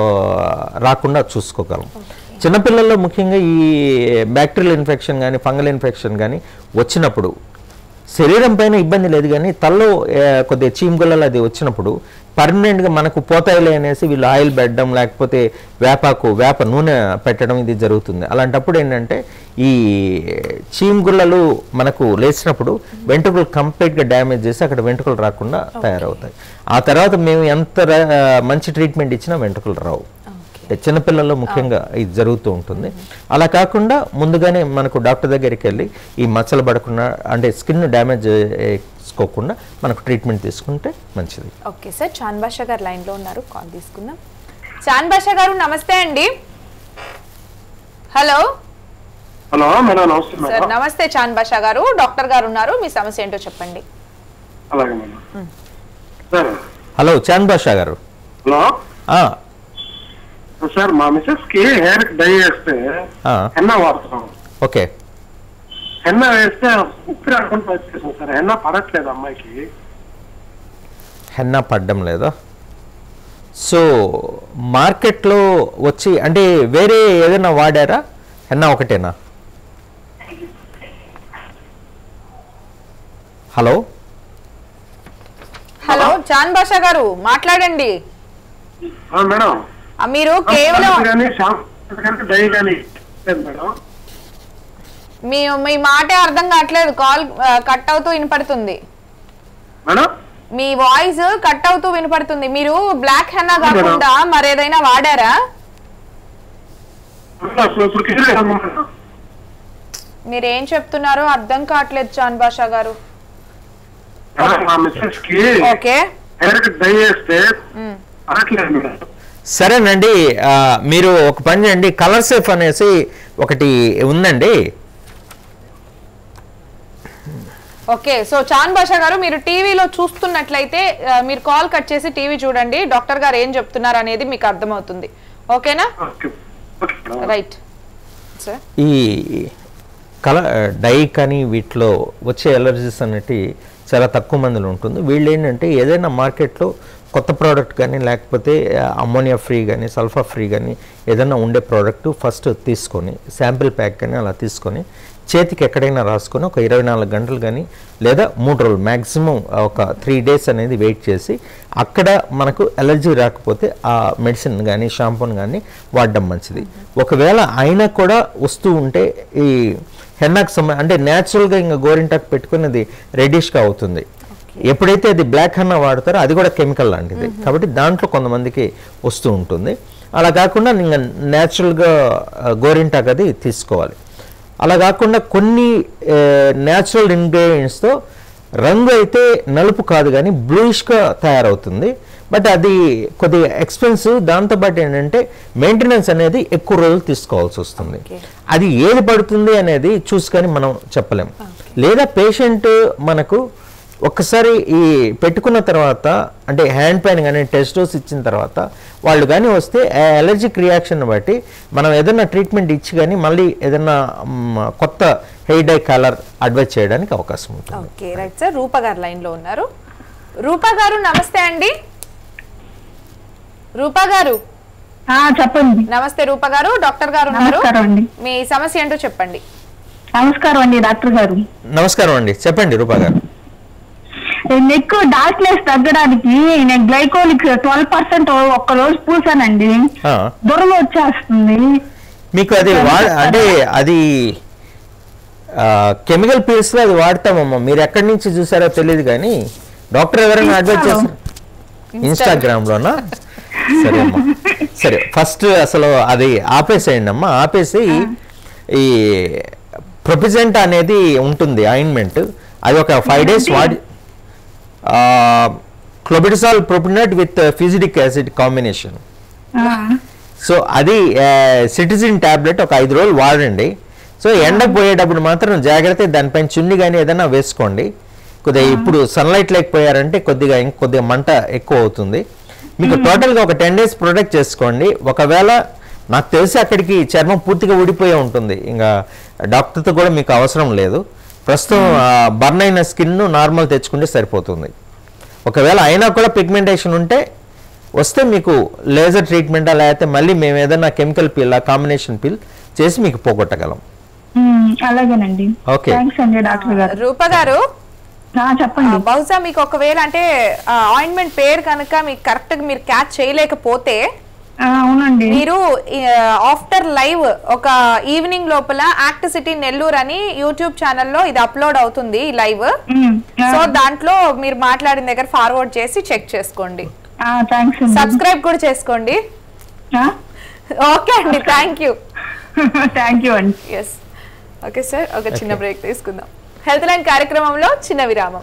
రాకుండా చూసుకోగలం. చిన్నపిల్లల్లో ముఖ్యంగా ఈ బ్యాక్టీరియల్ ఇన్ఫెక్షన్ కానీ ఫంగల్ ఇన్ఫెక్షన్ కానీ వచ్చినప్పుడు శరీరం పైన ఇబ్బంది లేదు, కానీ తలలో కొద్దిగా చీమగుల్లలు అది వచ్చినప్పుడు పర్మనెంట్గా మనకు పోతాయిలే అనేసి వీళ్ళు ఆయిల్ పెట్టడం లేకపోతే వేపాకు వేప నూనె పెట్టడం ఇది జరుగుతుంది. అలాంటప్పుడు ఏంటంటే ఈ చీమగుల్లలు మనకు లేచినప్పుడు వెంట్రుకలు కంప్లీట్గా డ్యామేజ్ చేసి అక్కడ వెంట్రుకలు రాకుండా తయారవుతాయి. ఆ తర్వాత మేము ఎంత మంచి ట్రీట్మెంట్ ఇచ్చినా వెంట్రుకలు రావు. చిన్నపిల్లల్లో ముఖ్యంగా ఇది జరుగుతూ ఉంటుంది. అలా కాకుండా ముందుగానే మనకు డాక్టర్ దగ్గరికి వెళ్ళి ఈ మచ్చలు పడకుండా అంటే స్కిన్ డ్యామేజ్ చేసుకోకుండా మనకు ట్రీట్మెంట్ తీసుకుంటే మంచిది. ఓకే సార్, చాన్ బాషా గారు లైన్లో ఉన్నారు, కాల్ తీసుకుందాం. చాన్ బాషా గారు నమస్తే అండి. హలో హలో మేడం, నమస్తే సార్. నమస్తే చాన్ బాషా గారు, డాక్టర్ గారు ఉన్నారు, మీ సమస్య ఏంటో చెప్పండి. అలాగే మేడం. హలో చాన్ బాషా గారు. హలో సార్, మా మిసెస్ కి హెయిర్ డై వేస్తే హెన్నా వాడుతున్నాం. ఓకే, హెన్నా వేస్తే ఉప్పిరి అనుకుంటూ వచ్చేసాం సార్. హెన్నా పడట్లేదు అమ్మాయికి. హెన్నా పడడం లేదా? సో మార్కెట్లో వచ్చి అంటే వేరే ఏదైనా వాడారా? హెన్నా ఒకటేనా? హలో హలో చాన్ బాషా గారు మాట్లాడండి. మేడం మీరు కేవలం మీ మీ మాటే అర్థం కావట్లేదు, కాల్ కట్ అవుతూ వినపడుతుంది. మీ వాయిస్ కట్ అవుతూ వినపడుతుంది. మీరు బ్లాక్ హెన్నా కాకుండా మరేదైనా వాడారా? మీరేం చెప్తున్నారో అర్థం కావట్లేదు చాన్ బాషా గారు. ఓకే సరేనండి, మీరు ఒక పని చేయండి, కలర్ సేఫ్ అనేసి ఒకటి ఉందండి. ఓకే, సో చాన్ బాషా గారు మీరు టీవీలో చూస్తున్నట్లయితే మీరు కాల్ కట్ చేసి టీవీ చూడండి, డాక్టర్ గారు ఏం చెప్తున్నారు అనేది మీకు అర్థమవుతుంది. ఓకేనా? Right sir. ఈ కలర్ డై కానీ వీటిలో వచ్చే ఎలర్జీస్ అనేవి చాలా తక్కువ మందిలో ఉంటుంది. వీళ్ళు ఏంటంటే ఏదైనా మార్కెట్లో కొత్త ప్రోడక్ట్ కానీ లేకపోతే అమ్మోనియా ఫ్రీ కానీ సల్ఫర్ ఫ్రీ కానీ ఏదైనా ఉండే ప్రోడక్ట్ ఫస్ట్ తీసుకొని శాంపిల్ ప్యాక్ కానీ అలా తీసుకొని చేతికి ఎక్కడైనా రాసుకొని ఒక ఇరవై నాలుగు గంటలు కానీ లేదా మూడు రోజులు మ్యాక్సిమం ఒక త్రీ డేస్ అనేది వెయిట్ చేసి అక్కడ మనకు ఎలర్జీ రాకపోతే ఆ మెడిసిన్ కానీ షాంపూని కానీ వాడడం మంచిది. ఒకవేళ అయినా కూడా వస్తూ ఉంటే ఈ హెన్నాకు సంబంధ అంటే న్యాచురల్గా ఇంకా గోరింటాకు పెట్టుకునేది రెడ్డిష్గా అవుతుంది. ఎప్పుడైతే అది బ్లాక్ హెన్నా వాడతారో అది కూడా కెమికల్ లాంటిది కాబట్టి దాంట్లో కొంతమందికి వస్తూ ఉంటుంది. అలా కాకుండా ఇంకా న్యాచురల్గా గోరింటాకు అది తీసుకోవాలి. అలా కాకుండా కొన్ని న్యాచురల్ ఇంగ్రీడియంట్స్తో రంగు అయితే నలుపు కాదు కానీ బ్లూయిష్గా తయారవుతుంది. బట్ అది కొద్దిగా ఎక్స్పెన్సివ్. దాంతోపాటు ఏంటంటే మెయింటెనెన్స్ అనేది ఎక్కువ రోజులు తీసుకోవాల్సి వస్తుంది. అది ఏది పడుతుంది అనేది చూసుకొని మనం చెప్పలేం. లేదా పేషెంట్ మనకు ఒక్కసారి ఈ పెట్టుకున్న తర్వాత అంటే హ్యాండ్ పైన కానీ టెస్ట్ డోస్ ఇచ్చిన తర్వాత వాళ్ళు కానీ వస్తే అలర్జిక్ రియాక్షన్ బట్టి మనం ఏదైనా ట్రీట్మెంట్ ఇచ్చి కానీ మళ్ళీ ఏదైనా కొత్త హెయిర్ డై కలర్ అడ్వైజ్ చేయడానికి అవకాశం ఉంటుంది. Okay right sir. రూపా గారు లైన్లో ఉన్నారు. రూపా గారు నమస్తే అండి. రూపా గారు చెప్పండి. నమస్తే రూపా గారు. డాక్టర్ గారు ఉన్నారు. మీ సమస్య ఏంటో చెప్పండి. నమస్కారం అండి డాక్టర్ గారు. నమస్కారం అండి, చెప్పండి రూపా గారు. నెక్ డార్క్నెస్ తగ్గడానికి నేను గ్లైకోలిక్ ట్వెల్వ్ పర్సెంట్ ఒక్క రోజు పూసానండి, దురద వచ్చేస్తుంది. మీకు అది అంటే అది కెమికల్ పీల్స్ లో అది వాడతామమ్మా. మీరు ఎక్కడి నుంచి చూసారో తెలియదు కానీ డాక్టర్ ఎవరైనా అడ్వైజ్ చేస్తారు ఇన్స్టాగ్రామ్ లోనా? సరే అమ్మా, సరే ఫస్ట్ అసలు అది ఆపేసేయండి అమ్మా. ఆపేసి ఈ ప్రొపిజెంట్ అనేది ఉంటుంది ఆయింట్మెంట్, అది ఒక ఫైవ్ డేస్ వాడి clobetasol propionate with fusidic acid combination. So అది సిటిజిన్ టాబ్లెట్ ఒక ఐదు రోజులు వాడండి. సో ఎండకు పోయేటప్పుడు మాత్రం జాగ్రత్త దానిపైన చున్ని కానీ ఏదైనా వేసుకోండి. కొద్దిగా ఇప్పుడు సన్లైట్ లేకపోయారంటే కొద్దిగా ఇంకొద్దిగా మంట ఎక్కువ అవుతుంది. మీకు టోటల్గా ఒక టెన్ డేస్ ప్రొటెక్ట్ చేసుకోండి. ఒకవేళ నాకు తెలిసి అక్కడికి చర్మం పూర్తిగా ఊడిపోయే ఉంటుంది, ఇంకా డాక్టర్తో కూడా మీకు అవసరం లేదు. ప్రస్తుతం బర్న్ అయిన స్కిన్ నార్మల్ తెచ్చుకుంటే సరిపోతుంది. ఒకవేళ అయినా కూడా పిగ్మెంటేషన్ ఉంటే వస్తే మీకు లేజర్ ట్రీట్మెంట్ అలా అయితే మళ్ళీ మేము ఏదైనా కెమికల్ పిల్ కాంబినేషన్ పిల్ చేసి మీకు పోగొట్టగలం. అలాగేనండి. ఓకే డాక్టర్ గారు. రూపా గారు చెప్పండి. బహుశా మీకు ఒకవేళ అంటే ఆయింట్మెంట్ పేరు కనుక మీకు కరెక్ట్ గా మీరు క్యాచ్ చేయలేకపోతే అవునండి మీరు ఆఫ్టర్ లైవ్ ఒక ఈవినింగ్ లోపల యాక్ట్ సిటీ నెల్లూరు అని యూట్యూబ్ ఛానల్లో ఇది అప్లోడ్ అవుతుంది ఈ లైవ్. సో దాంట్లో మీరు మాట్లాడిన దగ్గర ఫార్వర్డ్ చేసి చెక్ చేసుకోండి. సబ్స్క్రైబ్ కూడా చేసుకోండి. ఓకే అండి, థ్యాంక్ యూ. థ్యాంక్ యూ అండి. ఎస్ ఓకే సార్, ఒక చిన్న బ్రేక్ తీసుకుందాం. హెల్త్ లైన్ కార్యక్రమంలో చిన్న విరామం.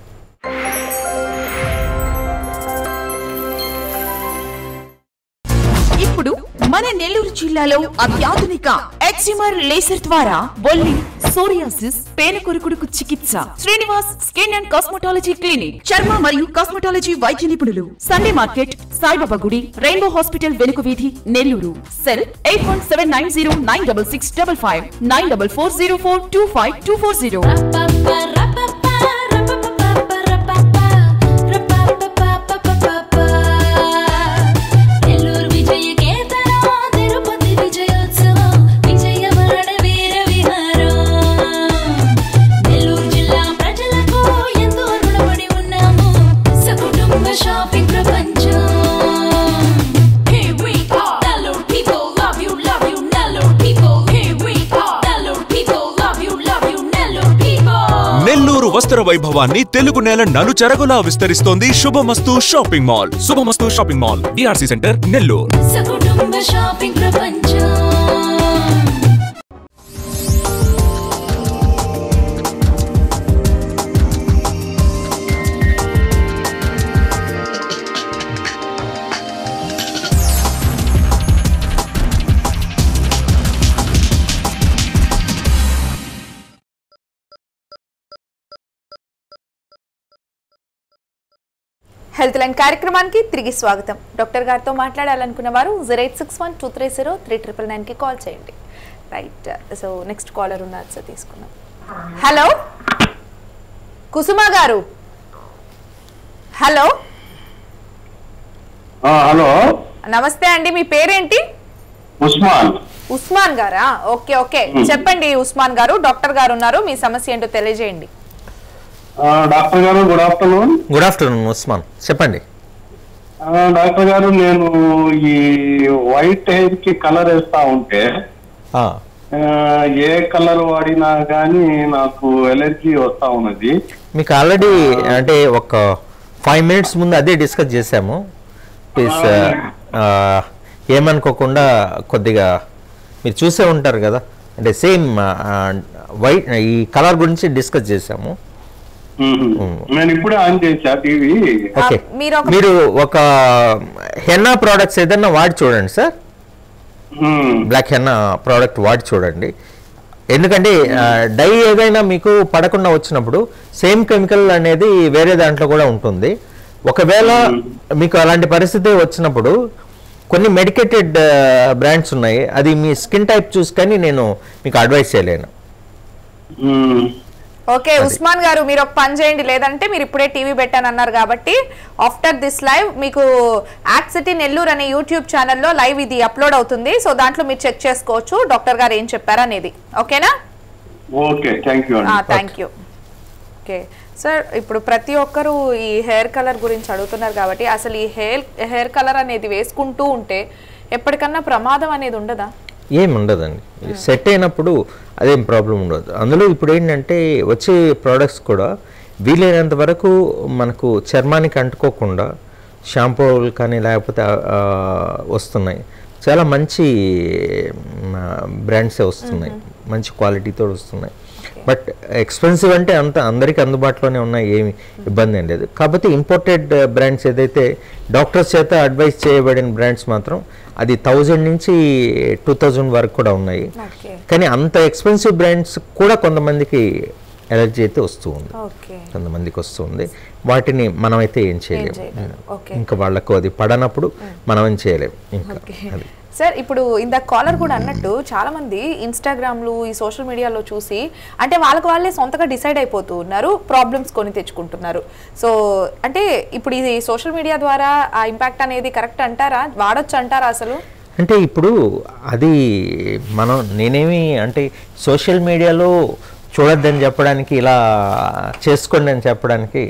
ఇప్పుడు మన నెల్లూరు జిల్లాలో అత్యాధునిక ఎక్సిమర్ లేసర్ ద్వారా బొల్లి, సోరియాసిస్, పేన కొరుకుడుకు చికిత్స. Srinivas skin and cosmetology clinic, చర్మ మరియు కాస్మెటాలజీ వైద్య నిపుణులు. సండే మార్కెట్, సాయిబాబా గుడి, రెయిన్బో హాస్పిటల్ వెనుక వీధి, Nellore. Cell eight one seven nine zero nine double six double five nine double four zero four two five two four zero. Nellore వస్త్ర వైభవాన్ని తెలుగు నేల నలుచెరగులా విస్తరిస్తోంది Shubhamastu shopping mall. Shubhamastu shopping mall, DRC centre, Nellore. Health line కార్యక్రమానికి తిరిగి స్వాగతం. డాక్టర్ గారితో మాట్లాడాలనుకున్న వారు zero eight six one two three zero three triple nine కి కాల్ చేయండి. రైట్, సో నెక్స్ట్ కాలర్ ఉన్నారు సార్, తీసుకున్నాం. హలో కుసుమ గారు హలో హలో నమస్తే అండి, మీ పేరేంటి? ఉస్మాన్. ఉస్మాన్ గారా? ఓకే ఓకే చెప్పండి ఉస్మాన్ గారు, డాక్టర్ గారు ఉన్నారు, మీ సమస్య ఏంటో తెలియజేయండి. డాక్టర్ గారు good afternoon. Good afternoon Usman, చెప్పండి. డాక్టర్ గారు, నేను ఈ వైట్ హెయిర్ కి కలర్ వేస్తా ఉంటే ఏ కలర్ వాడినా కానీ నాకు ఎలర్జీ వస్తా ఉన్నది. మీకు ఆల్రెడీ అంటే ఒక ఫైవ్ మినిట్స్ ముందు అదే డిస్కస్ చేసాము. ప్లీజ్ ఏమనుకోకుండా కొద్దిగా మీరు చూసే ఉంటారు కదా, అంటే సేమ్ వైట్ ఈ కలర్ గురించి డిస్కస్ చేసాము. నేను ఇప్పుడే ఆన్ చేసా టీవీ. ఓకే, మీరు ఒక హెన్నా ప్రోడక్ట్స్ ఏదైనా వాడి చూడండి సార్, బ్లాక్ హెన్నా ప్రోడక్ట్ వాడి చూడండి. ఎందుకంటే డై ఏదైనా మీకు పడకుండా వచ్చినప్పుడు సేమ్ కెమికల్ అనేది వేరే దాంట్లో కూడా ఉంటుంది. ఒకవేళ మీకు అలాంటి పరిస్థితి వచ్చినప్పుడు కొన్ని మెడికేటెడ్ బ్రాండ్స్ ఉన్నాయి, అది మీ స్కిన్ టైప్ చూసి కానీ నేను మీకు అడ్వైస్ చేయలేను. ఓకే ఉస్మాన్ గారు, మీరు ఒక పని చేయండి, లేదంటే మీరు ఇప్పుడే టీవీ పెట్టాను అన్నారు కాబట్టి ఆఫ్టర్ దిస్ లైవ్ మీకు యాక్సిటీ నెల్లూరు అనే యూట్యూబ్ ఛానల్లో లైవ్ ఇది అప్లోడ్ అవుతుంది. సో దాంట్లో మీరు చెక్ చేసుకోవచ్చు డాక్టర్ గారు ఏం చెప్పారు అనేది. ఓకేనా? Okay, thank you. Thank you. Okay sir, ఇప్పుడు ప్రతి ఒక్కరు ఈ హెయిర్ కలర్ గురించి అడుగుతున్నారు కాబట్టి అసలు ఈ హెయిర్ హెయిర్ కలర్ అనేది వేసుకుంటూ ఉంటే ఎప్పటికన్నా ప్రమాదం అనేది ఉండదా? ఏమి ఉండదండి, సెట్ అయినప్పుడు అదేం ప్రాబ్లం ఉండదు. అందులో ఇప్పుడు ఏంటంటే వచ్చే ప్రోడక్ట్స్ కూడా వీలైనంత వరకు మనకు చర్మానికి అంటుకోకుండా షాంపూలు కానీ లేకపోతే వస్తున్నాయి. చాలా మంచి బ్రాండ్సే వస్తున్నాయి, మంచి క్వాలిటీతో వస్తున్నాయి. బట్ ఎక్స్పెన్సివ్ అంటే అంత అందరికీ అందుబాటులోనే ఉన్నాయి, ఏమి ఇబ్బంది ఏం లేదు. కాకపోతే ఇంపోర్టెడ్ బ్రాండ్స్ ఏదైతే డాక్టర్స్ చేత అడ్వైస్ చేయబడిన బ్రాండ్స్ మాత్రం అది థౌజండ్ నుంచి టూ థౌజండ్ వరకు కూడా ఉన్నాయి. కానీ అంత ఎక్స్పెన్సివ్ బ్రాండ్స్ కూడా కొంతమందికి ఎలర్జీ అయితే వస్తూ ఉంది, కొంతమందికి వస్తుంది. వాటిని మనమైతే ఏం చేయలేము, ఇంకా వాళ్ళకు అది పడనప్పుడు మనం ఏం చేయలేము. ఇంకా అది సార్, ఇప్పుడు ఇంత కాలర్ కూడా అన్నట్టు చాలా మంది ఇన్స్టాగ్రామ్లు ఈ సోషల్ మీడియాలో చూసి అంటే వాళ్ళకు వాళ్ళే సొంతగా డిసైడ్ అయిపోతూ ఉన్నారు, ప్రాబ్లమ్స్ కొని తెచ్చుకుంటున్నారు. సో అంటే ఇప్పుడు ఇది సోషల్ మీడియా ద్వారా ఆ ఇంపాక్ట్ అనేది కరెక్ట్ అంటారా, వాడొచ్చు అంటారా అసలు? అంటే ఇప్పుడు అది మనం నేనేమి అంటే సోషల్ మీడియాలో చూడొద్దని చెప్పడానికి, ఇలా చేసుకోండి అని చెప్పడానికి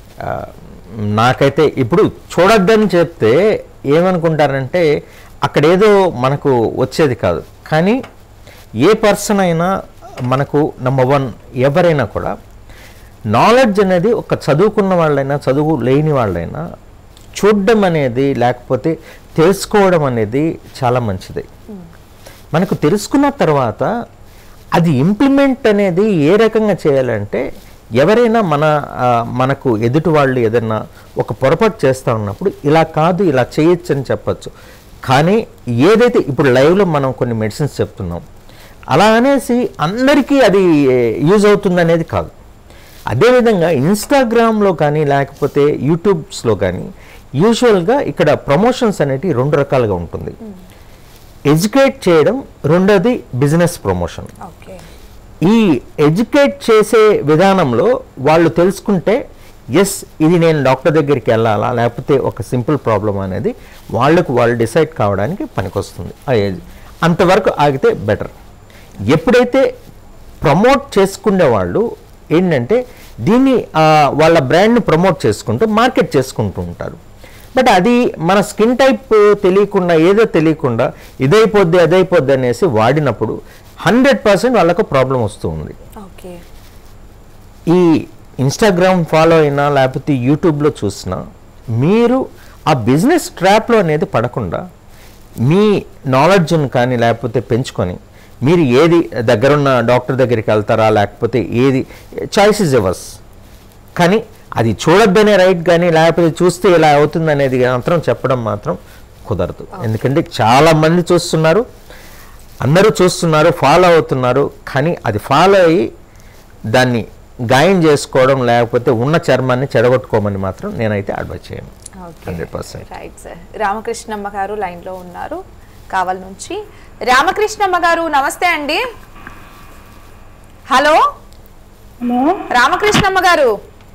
నాకైతే ఇప్పుడు చూడొద్దని చెప్తే ఏమనుకుంటారంటే అక్కడ ఏదో మనకు వచ్చేది కాదు. కానీ ఏ పర్సన్ అయినా మనకు నెంబర్ వన్ ఎవరైనా కూడా నాలెడ్జ్ అనేది ఒక చదువుకున్న వాళ్ళైనా చదువు లేని వాళ్ళైనా చూడడం అనేది లేకపోతే తెలుసుకోవడం అనేది చాలా మంచిది. మనకు తెలుసుకున్న తర్వాత అది ఇంప్లిమెంట్ అనేది ఏ రకంగా చేయాలంటే ఎవరైనా మన మనకు ఎదుటి వాళ్ళు ఏదైనా ఒక పొరపాటు చేస్తూ ఉన్నప్పుడు ఇలా కాదు ఇలా చేయొచ్చు అని చెప్పచ్చు. కానీ ఏదైతే ఇప్పుడు లైవ్లో మనం కొన్ని మెడిసిన్స్ చెప్తున్నాం అలా అనేసి అందరికీ అది యూజ్ అవుతుంది అనేది కాదు. అదేవిధంగా ఇన్స్టాగ్రామ్లో కానీ లేకపోతే యూట్యూబ్స్లో కానీ యూజువల్గా ఇక్కడ ప్రమోషన్స్ అనేవి రెండు రకాలుగా ఉంటుంది. ఎడ్యుకేట్ చేయడం, రెండోది బిజినెస్ ప్రమోషన్. ఈ ఎడ్యుకేట్ చేసే విధానంలో వాళ్ళు తెలుసుకుంటే ఎస్ ఇది నేను డాక్టర్ దగ్గరికి వెళ్ళాలా లేకపోతే ఒక సింపుల్ ప్రాబ్లం అనేది వాళ్ళకు వాళ్ళు డిసైడ్ కావడానికి పనికొస్తుంది. అంతవరకు ఆగితే బెటర్. ఎప్పుడైతే ప్రమోట్ చేసుకునే వాళ్ళు ఏంటంటే దీన్ని వాళ్ళ బ్రాండ్ని ప్రమోట్ చేసుకుంటూ మార్కెట్ చేసుకుంటూ ఉంటారు. బట్ అది మన స్కిన్ టైప్ తెలియకుండా ఏదో తెలియకుండా ఇదైపోద్ది అదైపోద్ది అనేసి వాడినప్పుడు హండ్రెడ్ పర్సెంట్ వాళ్ళకు ప్రాబ్లం వస్తూ ఉంది. ఈ ఇన్స్టాగ్రామ్ ఫాలో అయినా లేకపోతే యూట్యూబ్లో చూసినా మీరు ఆ బిజినెస్ ట్రాప్లో అనేది పడకుండా మీ నాలెడ్జ్ని కానీ లేకపోతే పెంచుకొని మీరు ఏది దగ్గరున్న డాక్టర్ దగ్గరికి వెళ్తారా లేకపోతే ఏది చాయిస్ ఇస్ ఎవర్స్. కానీ అది చూడొద్దనే రైట్ కానీ లేకపోతే చూస్తే ఇలా అవుతుంది అనేది మాత్రం చెప్పడం మాత్రం కుదరదు. ఎందుకంటే చాలామంది చూస్తున్నారు, అందరూ చూస్తున్నారు, ఫాలో అవుతున్నారు. కానీ అది ఫాలో అయ్యి దాన్ని గాయం చేసుకోవడం లేకపోతే ఉన్న చర్మాన్ని చెడగొట్టుకోమని మాత్రం నేనైతే అడ్వైజ్ చేయను. Hundred percent right sir. Ramakrishnamma గారు లైన్లో ఉన్నారు కావల్ నుంచి. రామకృష్ణమ్మ గారు నమస్తే అండి. హలో హలో రామకృష్ణమ్మ గారు.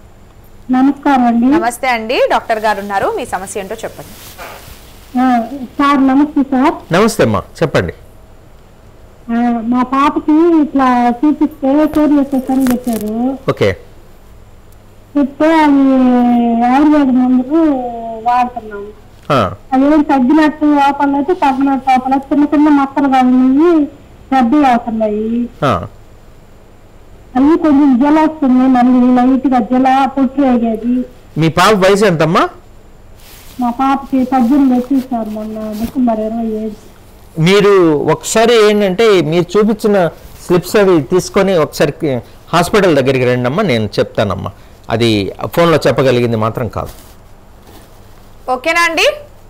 నమస్కారం అండి. నమస్తే అండి, డాక్టర్ గారు ఉన్నారు, మీ సమస్య ఏంటో చెప్పండి. సార్ నమస్తే సార్. నమస్తే అమ్మా, చెప్పండి. మా పాపకి ఇట్లా చూపిస్తే సోరియాసిస్ అని చెప్పారు. ఓకే. చెప్తే అది ఆయుర్వేద మందులు వాడుతున్నాము. అదేం తగ్గినట్టు ఆపలేదు, తగ్గినట్టు ఆపలేదు. చిన్న చిన్న మక్కలు కానీ రద్దీ అవుతున్నాయి. అవి కొంచెం జల వస్తుంది, మళ్ళీ లైట్ గా జల పొట్టు వేగేది. మీ పాప వయసు ఎంతమ్మా? మా పాపకి పద్దెనిమిది వచ్చింది సార్, మొన్న డిసెంబర్ ఇరవై ఏడు. మీరు ఒకసారి ఏంటంటే మీరు చూపించిన స్లిప్స్ అవి తీసుకొని ఒకసారి హాస్పిటల్ దగ్గరికి రండి అమ్మా, నేను చెప్తానమ్మా. అది ఫోన్లో చెప్పగలిగింది మాత్రం కాదు. ఓకేనా అండి?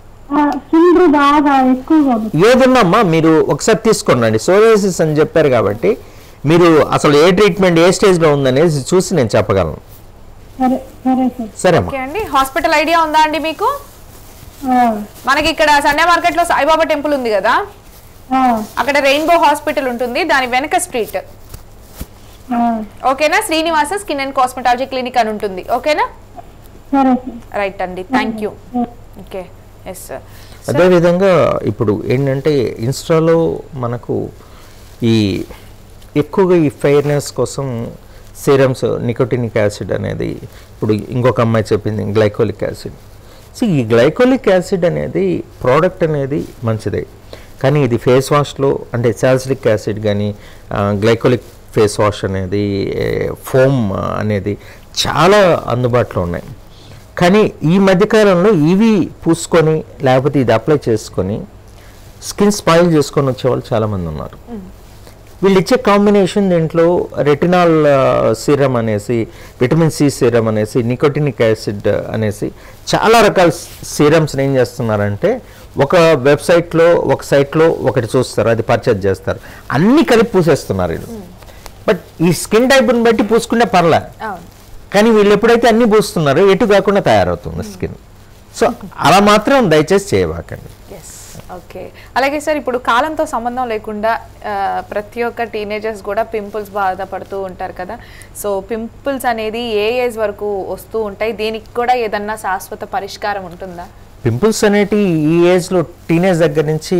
ఏదన్నామ్మా మీరు ఒకసారి తీసుకోండి. సోరియాసిస్ అని చెప్పారు కాబట్టి మీరు అసలు ఏ ట్రీట్మెంట్ ఏ స్టేజ్లో ఉందనేది చూసి నేను చెప్పగలను. సరే అండి. హాస్పిటల్ ఐడియా ఉందా అండి మీకు? మనకి ఇక్కడ సండే మార్కెట్ లో సాయిబాబా టెంపుల్ ఉంది కదా, అక్కడ రెయిన్బో హాస్పిటల్ ఉంటుంది, దాని వెనక స్ట్రీట్. ఓకేనా? Srinivasa skin and cosmetology clinic అని ఉంటుంది. ఓకేనా? రైట్ అండి, thank you. Okay, yes sir. అదేవిధంగా ఇప్పుడు ఏంటంటే ఇన్స్టాలో మనకు ఈ ఎక్కువగా ఈ ఫెయిర్నెస్ కోసం సీరమ్స్ నికోటినిక్ యాసిడ్ అనేది, ఇప్పుడు ఇంకొక అమ్మాయి చెప్పింది గ్లైకోలిక్ యాసిడ్. సో ఈ గ్లైకోలిక్ యాసిడ్ అనేది ప్రోడక్ట్ అనేది మంచిదే, కానీ ఇది ఫేస్ వాష్లో అంటే సాలిసిలిక్ యాసిడ్ కానీ గ్లైకోలిక్ ఫేస్ వాష్ అనేది ఫోమ్ అనేది చాలా అందుబాటులో ఉన్నాయి. కానీ ఈ మధ్యకాలంలో ఇవి పూసుకొని లేకపోతే ఇది అప్లై చేసుకొని స్కిన్ స్పాయిల్ చేసుకొని వచ్చేవాళ్ళు చాలామంది ఉన్నారు. వీళ్ళు ఇచ్చే కాంబినేషన్ దీంట్లో రెటినాల్ సీరం అనేసి, విటమిన్ సి సీరం అనేసి, నికోటినిక్ యాసిడ్ అనేసి చాలా రకాల సీరమ్స్ని ఏం చేస్తున్నారంటే ఒక వెబ్సైట్లో ఒక సైట్లో ఒకటి చూస్తారు, అది పర్చేజ్ చేస్తారు, అన్నీ కలిపి పూసేస్తున్నారు వీళ్ళు. బట్ ఈ స్కిన్ టైప్ని బట్టి పూసుకుంటే పర్లే, కానీ వీళ్ళు ఎప్పుడైతే అన్నీ పూస్తున్నారో ఎటు కాకుండా తయారవుతుంది స్కిన్. సో అలా మాత్రం దయచేసి చేయబాకండి. ఓకే. అలాగే సార్, ఇప్పుడు కాలంతో సంబంధం లేకుండా ప్రతి ఒక్క టీనేజర్స్ కూడా పింపుల్స్ బాధపడుతూ ఉంటారు కదా. సో పింపుల్స్ అనేది ఏ ఏజ్ వరకు వస్తూ ఉంటాయి? దీనికి కూడా ఏదన్నా శాశ్వత పరిష్కారం ఉంటుందా? పింపుల్స్ అనేటి ఈ ఏజ్లో టీనేజ్ దగ్గర నుంచి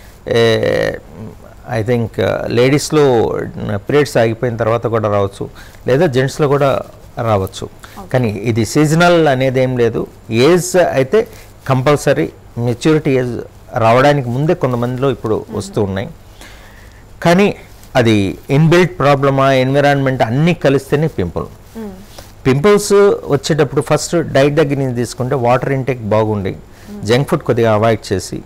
ఐ థింక్ లేడీస్లో పీరియడ్స్ ఆగిపోయిన తర్వాత కూడా రావచ్చు, లేదా జెంట్స్లో కూడా రావచ్చు. కానీ ఇది సీజనల్ అనేది ఏం లేదు. ఏజ్ అయితే కంపల్సరీ మెచ్యూరిటీ ఏజ్ రావడానికి ముందే కొంతమందిలో ఇప్పుడు వస్తూ ఉన్నాయి. కానీ అది ఇన్బిల్ట్ ప్రాబ్లమా, ఎన్విరాన్మెంట్ అన్నీ కలిస్తేనే పింపుల్. పింపుల్స్ వచ్చేటప్పుడు ఫస్ట్ డైట్ దగ్గర నుంచి తీసుకుంటే వాటర్ ఇంటేక్ బాగుండి, జంక్ ఫుడ్ కొద్దిగా అవాయిడ్ చేసి,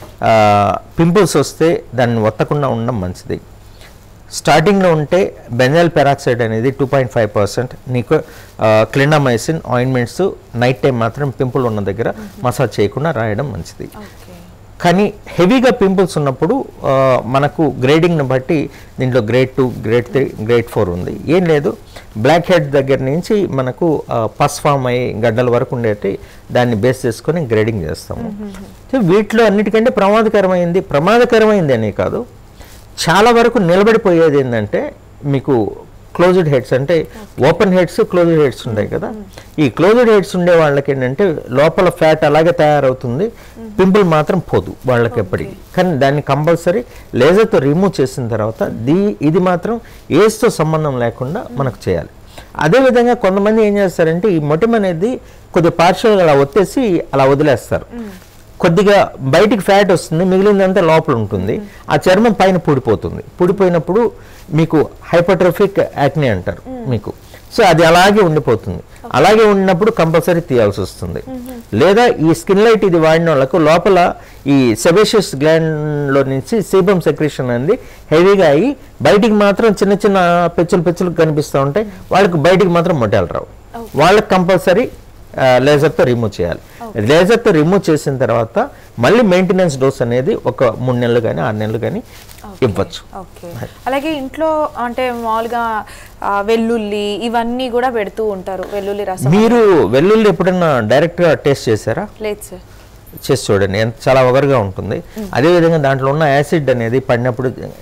పింపుల్స్ వస్తే దాన్ని ఒత్తకుండా ఉండడం మంచిది. స్టార్టింగ్లో ఉంటే బెంజాయిల్ పెరాక్సైడ్ అనేది టూ పాయింట్ ఫైవ్ పర్సెంట్ నీకు క్లిండామైసిన్ ఆయింట్మెంట్స్ నైట్ టైం మాత్రం పింపుల్ ఉన్న దగ్గర మసాజ్ చేయకుండా రాయడం మంచిది. కానీ హెవీగా పింపుల్స్ ఉన్నప్పుడు మనకు గ్రేడింగ్ని బట్టి దీంట్లో grade two, grade three, grade four ఉంది. ఏం లేదు, బ్లాక్ హెడ్ దగ్గర నుంచి మనకు పస్ ఫామ్ అయ్యి గడ్డల వరకు ఉండేటి దాన్ని బేస్ చేసుకొని గ్రేడింగ్ చేస్తాము. సో వీటిలో అన్నిటికంటే ప్రమాదకరమైంది ప్రమాదకరమైంది అనే కాదు, చాలా వరకు నిలబడిపోయేది ఏంటంటే మీకు క్లోజ్డ్ హెడ్స్, అంటే ఓపెన్ హెడ్స్, క్లోజ్డ్ హెడ్స్ ఉంటాయి కదా. ఈ క్లోజ్డ్ హెడ్స్ ఉండే వాళ్ళకి ఏంటంటే లోపల ఫ్యాట్ అలాగే తయారవుతుంది, పింపుల్ మాత్రం పోదు వాళ్ళకి ఎప్పటికీ. కానీ దాన్ని కంపల్సరీ లేజర్తో రిమూవ్ చేసిన తర్వాత దీ ఇది మాత్రం ఏజ్తో సంబంధం లేకుండా మనకు చేయాలి. అదేవిధంగా కొంతమంది ఏం చేస్తారంటే ఈ మొటిమ అనేది కొద్దిగా పార్షియల్గా అలా ఒత్తేసి అలా వదిలేస్తారు. కొద్దిగా బయటికి ఫ్యాట్ వస్తుంది, మిగిలిందంతా లోపల ఉంటుంది, ఆ చర్మం పైన పూడిపోతుంది. పూడిపోయినప్పుడు మీకు హైపర్ట్రోఫిక్ యాక్నే అంటారు మీకు. సో అది అలాగే ఉండిపోతుంది. అలాగే ఉన్నప్పుడు కంపల్సరీ తీయాల్సి వస్తుంది. లేదా ఈ స్కిన్ లైట్ ఇది వాడిన వాళ్ళకు లోపల ఈ సెబేషియస్ గ్లాండ్లో నుంచి సీబమ్ సెక్రేషన్ అనేది హెవీగా అయ్యి బయటికి మాత్రం చిన్న చిన్న పెచ్చులు పెచ్చులు కనిపిస్తూ ఉంటాయి. వాళ్ళకి బయటికి మాత్రం మొటిమలు రావు. వాళ్ళకి కంపల్సరీ లేజర్తో రిమూవ్ చేయాలి. లేజర్తో రిమూవ్ చేసిన తర్వాత మళ్ళీ మెయింటెనెన్స్ డోస్ అనేది ఒక మూడు నెలలు కానీ ఆరు నెలలు కానీ ఇవ్వచ్చు. ఓకే. అలాగే ఇంట్లో అంటే మామూలుగా వెల్లుల్లి ఇవన్నీ కూడా పెడుతూ ఉంటారు, వెల్లుల్లి రసం. మీరు వెల్లుల్లి ఎప్పుడన్నా డైరెక్ట్గా టేస్ట్ చేశారా? లేదు సార్. చేసి చూడండి, ఎంత చాలా ఒగరుగా ఉంటుంది. అదేవిధంగా దాంట్లో ఉన్న యాసిడ్ అనేది పడినప్పుడు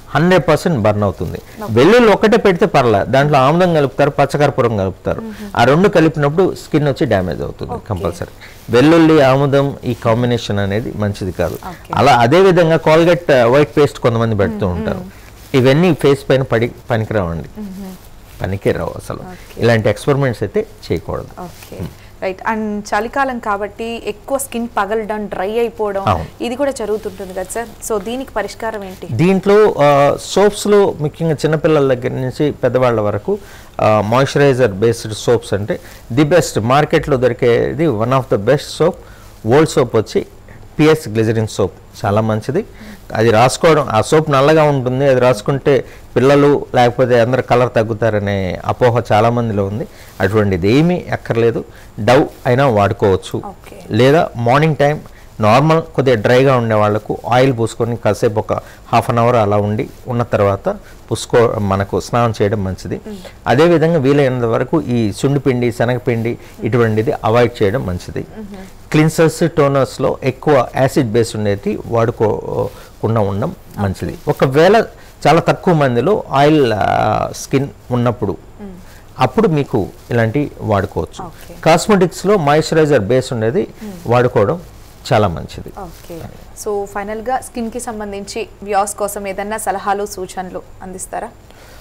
హండ్రెడ్ పర్సెంట్ బర్న్ అవుతుంది. వెల్లుల్లి ఒకటే పెడితే పర్లే, దాంట్లో ఆముదం కలుపుతారు, పచ్చకర్పూరం కలుపుతారు. ఆ రెండు కలిపినప్పుడు స్కిన్ వచ్చి డ్యామేజ్ అవుతుంది కంపల్సరీ. వెల్లుల్లి ఆముదం ఈ కాంబినేషన్ అనేది మంచిది కాదు. అలా అదే విధంగా కోల్గేట్ వైట్ పేస్ట్ కొంతమంది పెడుతూ ఉంటారు. ఇవన్నీ ఫేస్ పైన పడి పనికిరావండి, పనికే రావు అసలు. ఇలాంటి ఎక్స్పెరిమెంట్స్ అయితే చేయకూడదు. రైట్. అండ్ చలికాలం కాబట్టి ఎక్కువ స్కిన్ పగలడం, డ్రై అయిపోవడం ఇది కూడా జరుగుతుంటుంది కదా సార్. సో దీనికి పరిష్కారం ఏంటి? దీంట్లో సోప్స్లో ముఖ్యంగా చిన్నపిల్లల దగ్గర నుంచి పెద్దవాళ్ళ వరకు మాయిశ్చరైజర్ బేస్డ్ సోప్స్ అంటే ది బెస్ట్ మార్కెట్లో దొరికేది one of the best soap old soap వచ్చి పిఎస్ గ్లిజరిన్ సోప్ చాలా మంచిది. అది రాసుకోవడం, ఆ సోప్ నల్లగా ఉంటుంది, అది రాసుకుంటే పిల్లలు లేకపోతే అందరు కలర్ తగ్గుతారనే అపోహ చాలామందిలో ఉంది. అటువంటిది ఏమీ ఎక్కర్లేదు. డవ్ అయినా వాడుకోవచ్చు. లేదా మార్నింగ్ టైం నార్మల్ కొద్దిగా డ్రైగా ఉండే వాళ్ళకు ఆయిల్ పూసుకొని కాసేపు ఒక హాఫ్ అన్ అవర్ అలా ఉండి ఉన్న తర్వాత పూసుకో మనకు స్నానం చేయడం మంచిది. అదేవిధంగా వీలైనంత వరకు ఈ సుండిపిండి, శనగపిండి ఇటువంటిది అవాయిడ్ చేయడం మంచిది. క్లిన్సర్స్, టోనర్స్లో ఎక్కువ యాసిడ్ బేస్ ఉండేది వాడుకోకుండా ఉండడం మంచిది. ఒకవేళ చాలా తక్కువ మందిలో ఆయిల్ స్కిన్ ఉన్నప్పుడు అప్పుడు మీకు ఇలాంటి వాడుకోవచ్చు. కాస్మెటిక్స్లో మాయిశ్చరైజర్ బేస్ ఉండేది వాడుకోవడం చాలా మంచిది. ఓకే. సో ఫైనల్గా స్కిన్కి సంబంధించి వ్యూస్ కోసం ఏదన్నా సలహాలు, సూచనలు అందిస్తారా?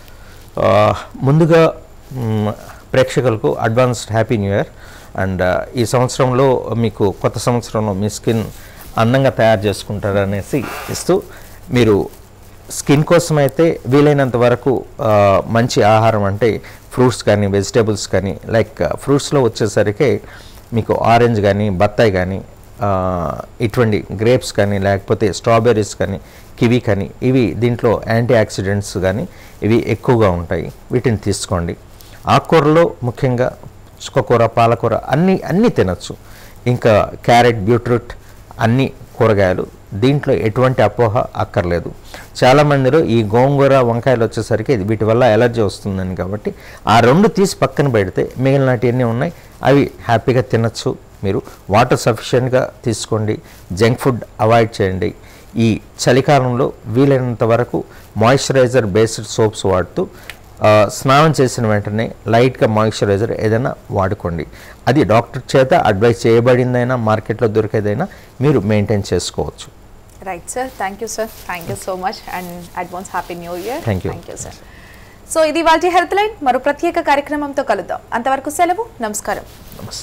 ముందుగా ప్రేక్షకులకు advanced happy new year. And ఈ సంవత్సరంలో మీకు కొత్త సంవత్సరంలో మీ స్కిన్ అందంగా తయారు చేసుకుంటారనేసి ఇస్తూ, మీరు స్కిన్ కోసం అయితే వీలైనంత వరకు మంచి ఆహారం అంటే ఫ్రూట్స్ కానీ వెజిటేబుల్స్ కానీ, లైక్ ఫ్రూట్స్లో వచ్చేసరికి మీకు ఆరెంజ్ కానీ బత్తాయి కానీ ఇటువంటి గ్రేప్స్ కానీ లేకపోతే స్ట్రాబెర్రీస్ కానీ కివీ కానీ ఇవి దీంట్లో యాంటీ ఆక్సిడెంట్స్ కానీ ఇవి ఎక్కువగా ఉంటాయి, వీటిని తీసుకోండి. ఆకుకూరలో ముఖ్యంగా చుక్కకూర, పాలకూర అన్నీ అన్నీ తినచ్చు. ఇంకా క్యారెట్, బీట్రూట్ అన్ని కూరగాయలు, దీంట్లో ఎటువంటి అపోహ అక్కర్లేదు. చాలామందిలో ఈ గోంగూర, వంకాయలు వచ్చేసరికి వీటి వల్ల ఎలర్జీ వస్తుందని, కాబట్టి ఆ రెండు తీసి పక్కన పెడితే మిగిలినవన్నీ ఉన్నాయి, అవి హ్యాపీగా తినచ్చు. మీరు వాటర్ సఫిషియెంట్గా తీసుకోండి, జంక్ ఫుడ్ అవాయిడ్ చేయండి. ఈ చలికాలంలో వీలైనంత వరకు మాయిశ్చరైజర్ బేస్డ్ సోప్స్ వాడుతూ స్నానం చేసిన వెంటనే లైట్గా మాయిశ్చరైజర్ ఏదైనా వాడుకోండి. అది డాక్టర్ చేత అడ్వైస్ చేయబడిందైనా మార్కెట్లో దొరికేదైనా మీరు మెయింటైన్ చేసుకోవచ్చు. Right sir, thank you sir, thank you so much and advance happy new year. Thank you thank you sir. So ఇది వాటి హెల్త్ లైన్. మరో ప్రత్యేక కార్యక్రమంతో కలుద్దాం. అంతవరకు సెలవు, నమస్కారం. నమస్తే.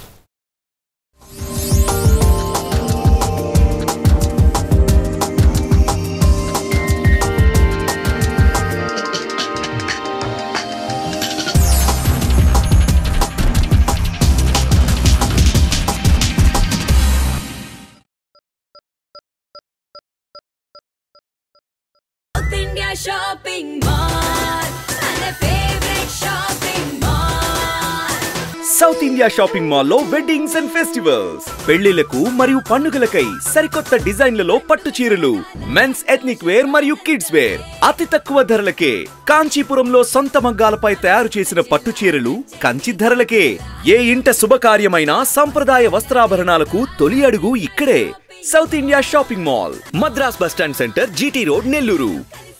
Shopping mall and a favorite shopping mall. South India shopping మాల్లో వెడ్డింగ్స్ అండ్ ఫెస్టివల్స్, పెళ్లిలకు మరియు పండుగలకై సరికొత్త డిజైన్లలో పట్టు చీరలు, మెన్స్ ఎథ్నిక్ వేర్ మరియు కిడ్స్ వేర్ అతి తక్కువ ధరలకే. కాంచీపురంలో సొంత మగ్గాలపై తయారు చేసిన పట్టు చీరలు కంచి ధరలకే. ఏ ఇంట శుభకార్యమైన సంప్రదాయ వస్త్రాభరణాలకు తొలి అడుగు ఇక్కడే. South India shopping mall, Madras bus stand centre, GT road, Nellore.